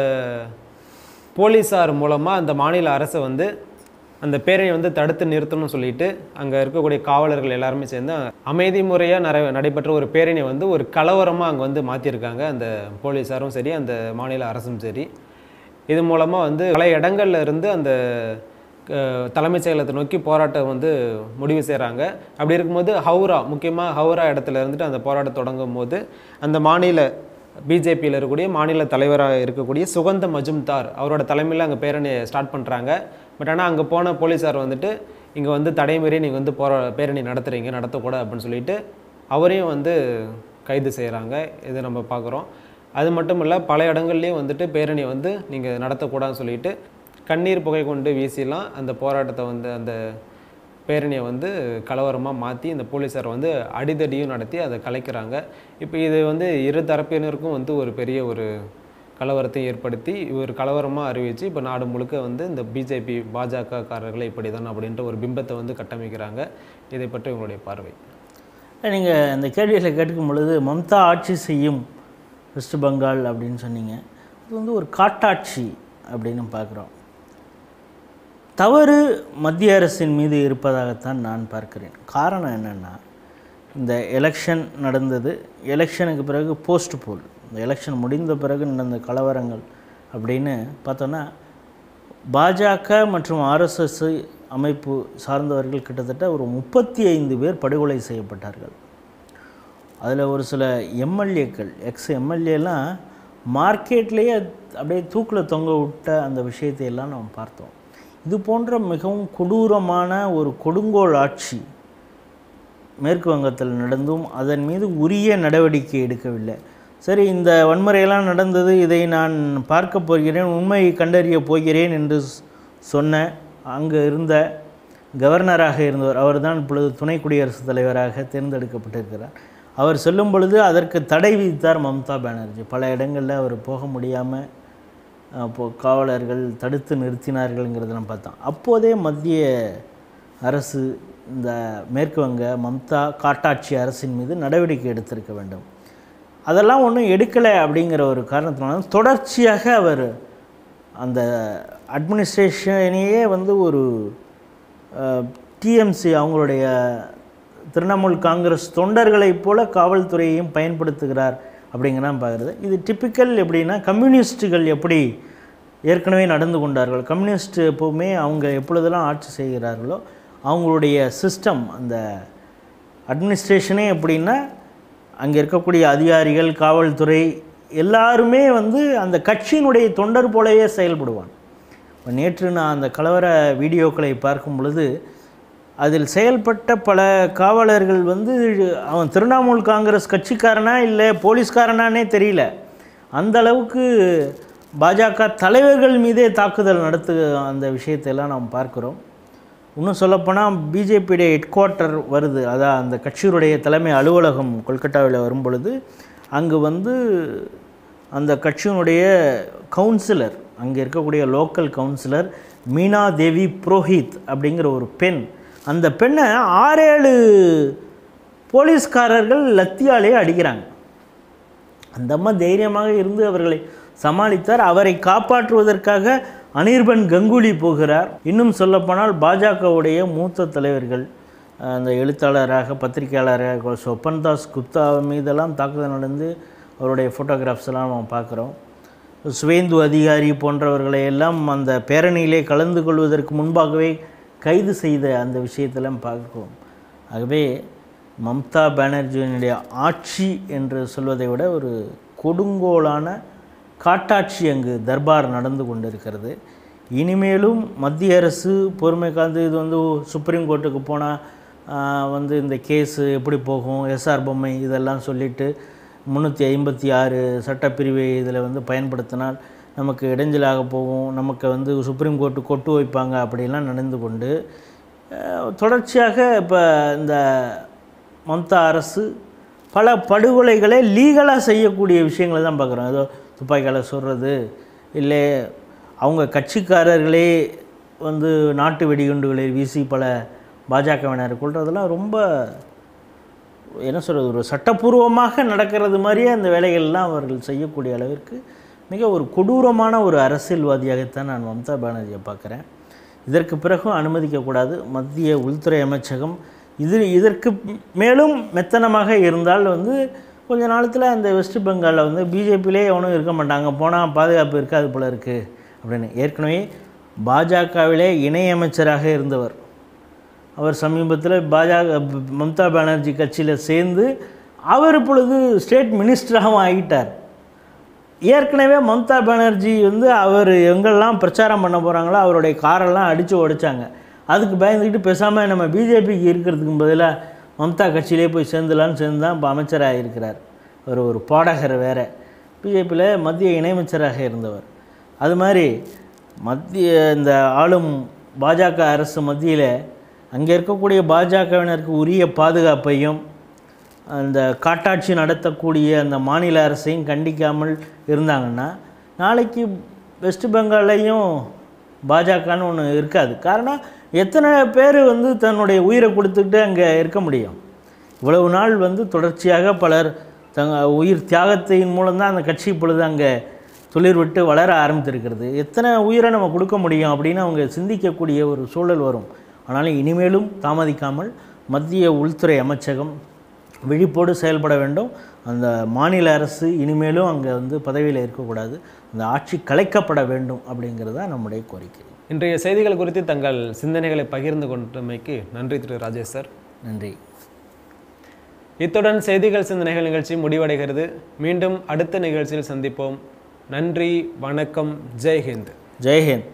போலீஸார் மூலமாக அந்த மாநில அரசை வந்து அந்த பேரணியை வந்து தடுத்து நிறுத்தணும்னு சொல்லிட்டு அங்கே இருக்கக்கூடிய காவலர்கள் எல்லாருமே சேர்ந்து அமைதி முறையாக நடைபெற்ற ஒரு பேரணியை வந்து ஒரு கலவரமாக அங்கே வந்து மாற்றிருக்காங்க. அந்த போலீஸாரும் சரி, அந்த மாநில அரசும் சரி. இது மூலமாக வந்து பல இடங்கள்ல இருந்து அந்த தலைமைச் செயலகத்தை நோக்கி போராட்டம் வந்து முடிவு செய்கிறாங்க. அப்படி இருக்கும்போது முக்கியமாக ஹவுரா இடத்துல இருந்துட்டு அந்த போராட்டம் தொடங்கும் போது அந்த மாநில பிஜேபியில் இருக்கக்கூடிய மாநில தலைவராக இருக்கக்கூடிய சுகந்த மஜும்தார் அவரோட தலைமையில் அங்கே பேரணியை ஸ்டார்ட் பண்ணுறாங்க. பட் ஆனால் அங்கே போன போலீஸார் வந்துட்டு இங்கே வந்து தடைமீறி நீங்கள் வந்து பேரணி நடத்தக்கூடாது அப்படின்னு சொல்லிட்டு அவரையும் வந்து கைது செய்கிறாங்க. இதை நம்ம பார்க்குறோம். அது மட்டும் இல்லை, பல இடங்கள்லேயும் வந்துட்டு பேரணியை வந்து நீங்கள் நடத்தக்கூடாதுன்னு சொல்லிட்டு கண்ணீர் புகை கொண்டு வீசிலாம் அந்த போராட்டத்தை வந்து அந்த பேரணியை வந்து கலவரமாக மாற்றி இந்த போலீஸார் வந்து அடிதடியும் நடத்தி அதை கலைக்கிறாங்க. இப்போ இது வந்து இரு தரப்பினருக்கும் வந்து ஒரு பெரிய ஒரு கலவரத்தை ஏற்படுத்தி ஒரு கலவரமாக அறிவித்து இப்போ நாடு முழுக்க வந்து இந்த பிஜேபி பாஜகக்காரர்களை இப்படி தான் அப்படின்ற ஒரு பிம்பத்தை வந்து கட்டமைக்கிறாங்க. இதை பற்றி உங்களுடைய பார்வை? நீங்கள் அந்த கேள்விகளை கேட்கும் பொழுது மம்தா ஆட்சி செய்யும் வெஸ்ட் பெங்கால் அப்படின்னு சொன்னீங்க. அது வந்து ஒரு காட்டாட்சி அப்படின்னு பார்க்குறோம். தவறு மத்திய அரசின் மீது இருப்பதாகத்தான் நான் பார்க்கிறேன். காரணம் என்னென்னா, இந்த எலெக்ஷன் நடந்தது, எலெக்ஷனுக்கு பிறகு போஸ்ட் போல், இந்த எலெக்ஷன் முடிந்த பிறகு நடந்த கலவரங்கள் அப்படின்னு பார்த்தோன்னா பாஜக மற்றும் ஆர்எஸ்எஸ் அமைப்பு சார்ந்தவர்கள் கிட்டத்தட்ட ஒரு 35 பேர் படுகொலை செய்யப்பட்டார்கள். அதில் ஒரு சில எம்எல்ஏக்கள், எம்எல்ஏலாம் மார்க்கெட்லேயே அப்படியே தூக்கில் தொங்க விட்ட அந்த விஷயத்தையெல்லாம் நாம் பார்த்தோம். இது போன்ற மிகவும் கொடூரமான ஒரு கொடுங்கோல் ஆட்சி மேற்கு வங்கத்தில் நடந்தும் அதன் மீது உரிய நடவடிக்கை எடுக்கவில்லை. சரி, இந்த வன்முறையெல்லாம் நடந்தது, இதை நான் பார்க்க போகிறேன், உண்மையை கண்டறிய போகிறேன் என்று சொன்ன அங்கே இருந்த கவர்னராக இருந்தவர், அவர் தான் இப்பொழுது துணை குடியரசுத் தலைவராக தேர்ந்தெடுக்கப்பட்டிருக்கிறார். அவர் சொல்லும் பொழுது அதற்கு தடை விதித்தார் மம்தா பானர்ஜி. பல இடங்களில் அவர் போக முடியாமல் காவலர்கள் தடுத்து நிறுத்தினார்கள்ங்கிறத நம்ம பார்த்தோம். அப்போதே மத்திய அரசு இந்த மேற்கு வங்க மம்தா காட்டாட்சி அரசின் மீது நடவடிக்கை எடுத்திருக்க வேண்டும். அதெல்லாம் ஒன்றும் எடுக்கலை. அப்படிங்கிற ஒரு காரணத்தினால தொடர்ச்சியாக அவர் அந்த அட்மினிஸ்ட்ரேஷனையே வந்து ஒரு டிஎம்சி அவங்களுடைய திரிணாமுல் காங்கிரஸ் தொண்டர்களைப் போல காவல்துறையையும் பயன்படுத்துகிறார் அப்படிங்கிறதான் பார்க்குறது. இது டிப்பிக்கல். எப்படின்னா, கம்யூனிஸ்ட்டுகள் எப்படி ஏற்கனவே நடந்து கொண்டார்கள், கம்யூனிஸ்ட் எப்போவுமே அவங்க எப்பொழுதெல்லாம் ஆட்சி செய்கிறார்களோ அவங்களுடைய சிஸ்டம், அந்த அட்மினிஸ்ட்ரேஷனே எப்படின்னா, அங்கே இருக்கக்கூடிய அதிகாரிகள், காவல்துறை எல்லாருமே வந்து அந்த கட்சியினுடைய தொண்டர் போலவே செயல்படுவான். இப்போ நேற்று நான் அந்த கலவர வீடியோக்களை பார்க்கும் பொழுது அதில் செயல்பட்ட பல காவலர்கள் வந்து அவன் திரிணாமுல் காங்கிரஸ் கட்சிக்காரனா இல்லை போலீஸ்காரனானே தெரியல. அந்த அளவுக்கு பாஜக தலைவர்கள் மீதே தாக்குதல் நடத்து அந்த விஷயத்தையெல்லாம் நாம் பார்க்குறோம். இன்னும் சொல்லப்போனால் பிஜேபியுடைய ஹெட் குவார்ட்டர் வருது, அதான் அந்த கட்சியுடைய தலைமை அலுவலகம் கொல்கட்டாவில் வரும் பொழுது அங்கு வந்து அந்த கட்சியினுடைய கவுன்சிலர், அங்கே இருக்கக்கூடிய லோக்கல் கவுன்சிலர் மீனா தேவி புரோஹித் அப்படிங்கிற ஒரு பெண், அந்த பெண்ணை 6-7 போலீஸ்காரர்கள் லத்தியாலே அடிக்கிறாங்க. அந்த அம்மா தைரியமாக இருந்து அவர்களை சமாளித்தார். அவரை காப்பாற்றுவதற்காக அனிர்பன் கங்குலி போகிறார். இன்னும் சொல்லப்போனால் பாஜகவுடைய மூத்த தலைவர்கள், அந்த எழுத்தாளராக பத்திரிகையாளராக ஸ்வப்பன்தாஸ் குப்தா மீதெல்லாம் தாக்குதல் நடந்து அவருடைய ஃபோட்டோகிராஃப்ஸ் எல்லாம் நம்ம பார்க்குறோம். சுவேந்து அதிகாரி போன்றவர்களை எல்லாம் அந்த பேரணியிலே கலந்து கொள்வதற்கு முன்பாகவே கைது செய்த அந்த விஷயத்தெல்லாம் பார்க்கிறோம். ஆகவே மம்தா பானர்ஜியினுடைய ஆட்சி என்று சொல்வதை விட ஒரு கொடுங்கோலான காட்டாட்சி அங்கு தர்பார் நடந்து கொண்டிருக்கிறது. இனிமேலும் மத்திய அரசு பொறுமை காந்து இது வந்து சுப்ரீம் கோர்ட்டுக்கு போனால் வந்து இந்த கேஸு எப்படி போகும், எஸ்ஆர் பொம்மை இதெல்லாம் சொல்லிவிட்டு 356 சட்டப்பிரிவை இதில் வந்து பயன்படுத்தினால் நமக்கு இடைஞ்சலாக போகும், நமக்கு வந்து சுப்ரீம் கோர்ட்டு கொட்டு வைப்பாங்க அப்படிலாம் நடந்து கொண்டு தொடர்ச்சியாக இப்போ இந்த மம்தா அரசு பல படுகொலைகளை லீகலாக செய்யக்கூடிய விஷயங்களை தான் பார்க்குறோம். ஏதோ துப்பாக்கியால் சுடுறது, இல்லை அவங்க கட்சிக்காரர்களே வந்து நாட்டு வெடிகுண்டுகளை வீசி பல பாஜகவினர் கொள்றதெல்லாம் ரொம்ப என்ன சொல்கிறது, ஒரு சட்டப்பூர்வமாக நடக்கிறது மாதிரியே அந்த வேலைகள்லாம் அவர்கள் செய்யக்கூடிய அளவிற்கு மிக ஒரு கொடூரமான ஒரு அரசியல்வாதியாகத்தான் நான் மம்தா பானர்ஜியை பார்க்குறேன். இதற்கு பிறகும் அனுமதிக்கக்கூடாது. மத்திய உள்துறை அமைச்சகம் இதற்கு மேலும் மெத்தனமாக இருந்தால் வந்து கொஞ்ச நாளத்தில் அந்த வெஸ்ட் பெங்காலில் வந்து பிஜேபியிலே எவனும் இருக்க மாட்டாங்க, போனால் பாதுகாப்பு இருக்காது போல இருக்குது அப்படின்னு. ஏற்கனவே பாஜகவிலே இணையமைச்சராக இருந்தவர் அவர் சமீபத்தில் மம்தா பானர்ஜி கட்சியில் சேர்ந்து அவர் இப்பொழுது ஸ்டேட் மினிஸ்டராகவும் ஆகிட்டார். ஏற்கனவே மம்தா பானர்ஜி வந்து அவர் எங்கெல்லாம் பிரச்சாரம் பண்ண போகிறாங்களோ அவருடைய காரெல்லாம் அடித்து உடைச்சாங்க. அதுக்கு பயந்துக்கிட்டு பேசாமல் நம்ம பிஜேபிக்கு இருக்கிறதுக்கு பதிலாக மம்தா கட்சியிலே போய் சேர்ந்துலான்னு சேர்ந்து தான் இப்போ அமைச்சராக இருக்கிறார். அவர் ஒரு பாடகர் வேறு, பிஜேபியில் மத்திய இணையமைச்சராக இருந்தவர். அது மாதிரி மத்திய இந்த ஆளும் பாஜக அரசு மத்தியில் அங்கே இருக்கக்கூடிய பாஜகவினருக்கு உரிய பாதுகாப்பையும் அந்த காட்டாட்சி நடத்தக்கூடிய அந்த மாநில அரசையும் கண்டிக்காமல் இருந்தாங்கன்னா நாளைக்கு வெஸ்ட் பெங்காலையும் பாஜகன்னு ஒன்று இருக்காது. காரணம் எத்தனை பேர் வந்து தன்னுடைய உயிரை கொடுத்துக்கிட்டு அங்கே இருக்க முடியும்? இவ்வளவு நாள் வந்து தொடர்ச்சியாக பலர் உயிர் தியாகத்தின் மூலம்தான் அந்த கட்சி இப்பொழுது அங்கே துளிர் விட்டு வளர ஆரம்பித்திருக்கிறது. எத்தனை உயிரை நம்ம கொடுக்க முடியும் அப்படின்னு அவங்க சிந்திக்கக்கூடிய ஒரு சூழல் வரும். ஆனாலும் இனிமேலும் தாமதிக்காமல் மத்திய உள்துறை அமைச்சகம் விழிப்போடு செயல்பட வேண்டும். அந்த மாநில அரசு இனிமேலும் அங்கே வந்து பதவியில் இருக்கக்கூடாது, அந்த ஆட்சி கலைக்கப்பட வேண்டும் அப்படிங்கிறது தான் நம்முடைய கோரிக்கை. இன்றைய செய்திகள் குறித்து தங்கள் சிந்தனைகளை பகிர்ந்து கொண்டமைக்கு நன்றி திரு ராஜேஷ் சார். நன்றி. இத்துடன் செய்திகள் சிந்தனைகள் நிகழ்ச்சி முடிவடைகிறது. மீண்டும் அடுத்த நிகழ்ச்சியில் சந்திப்போம். நன்றி, வணக்கம், ஜெய்ஹிந்த். ஜெய்ஹிந்த்.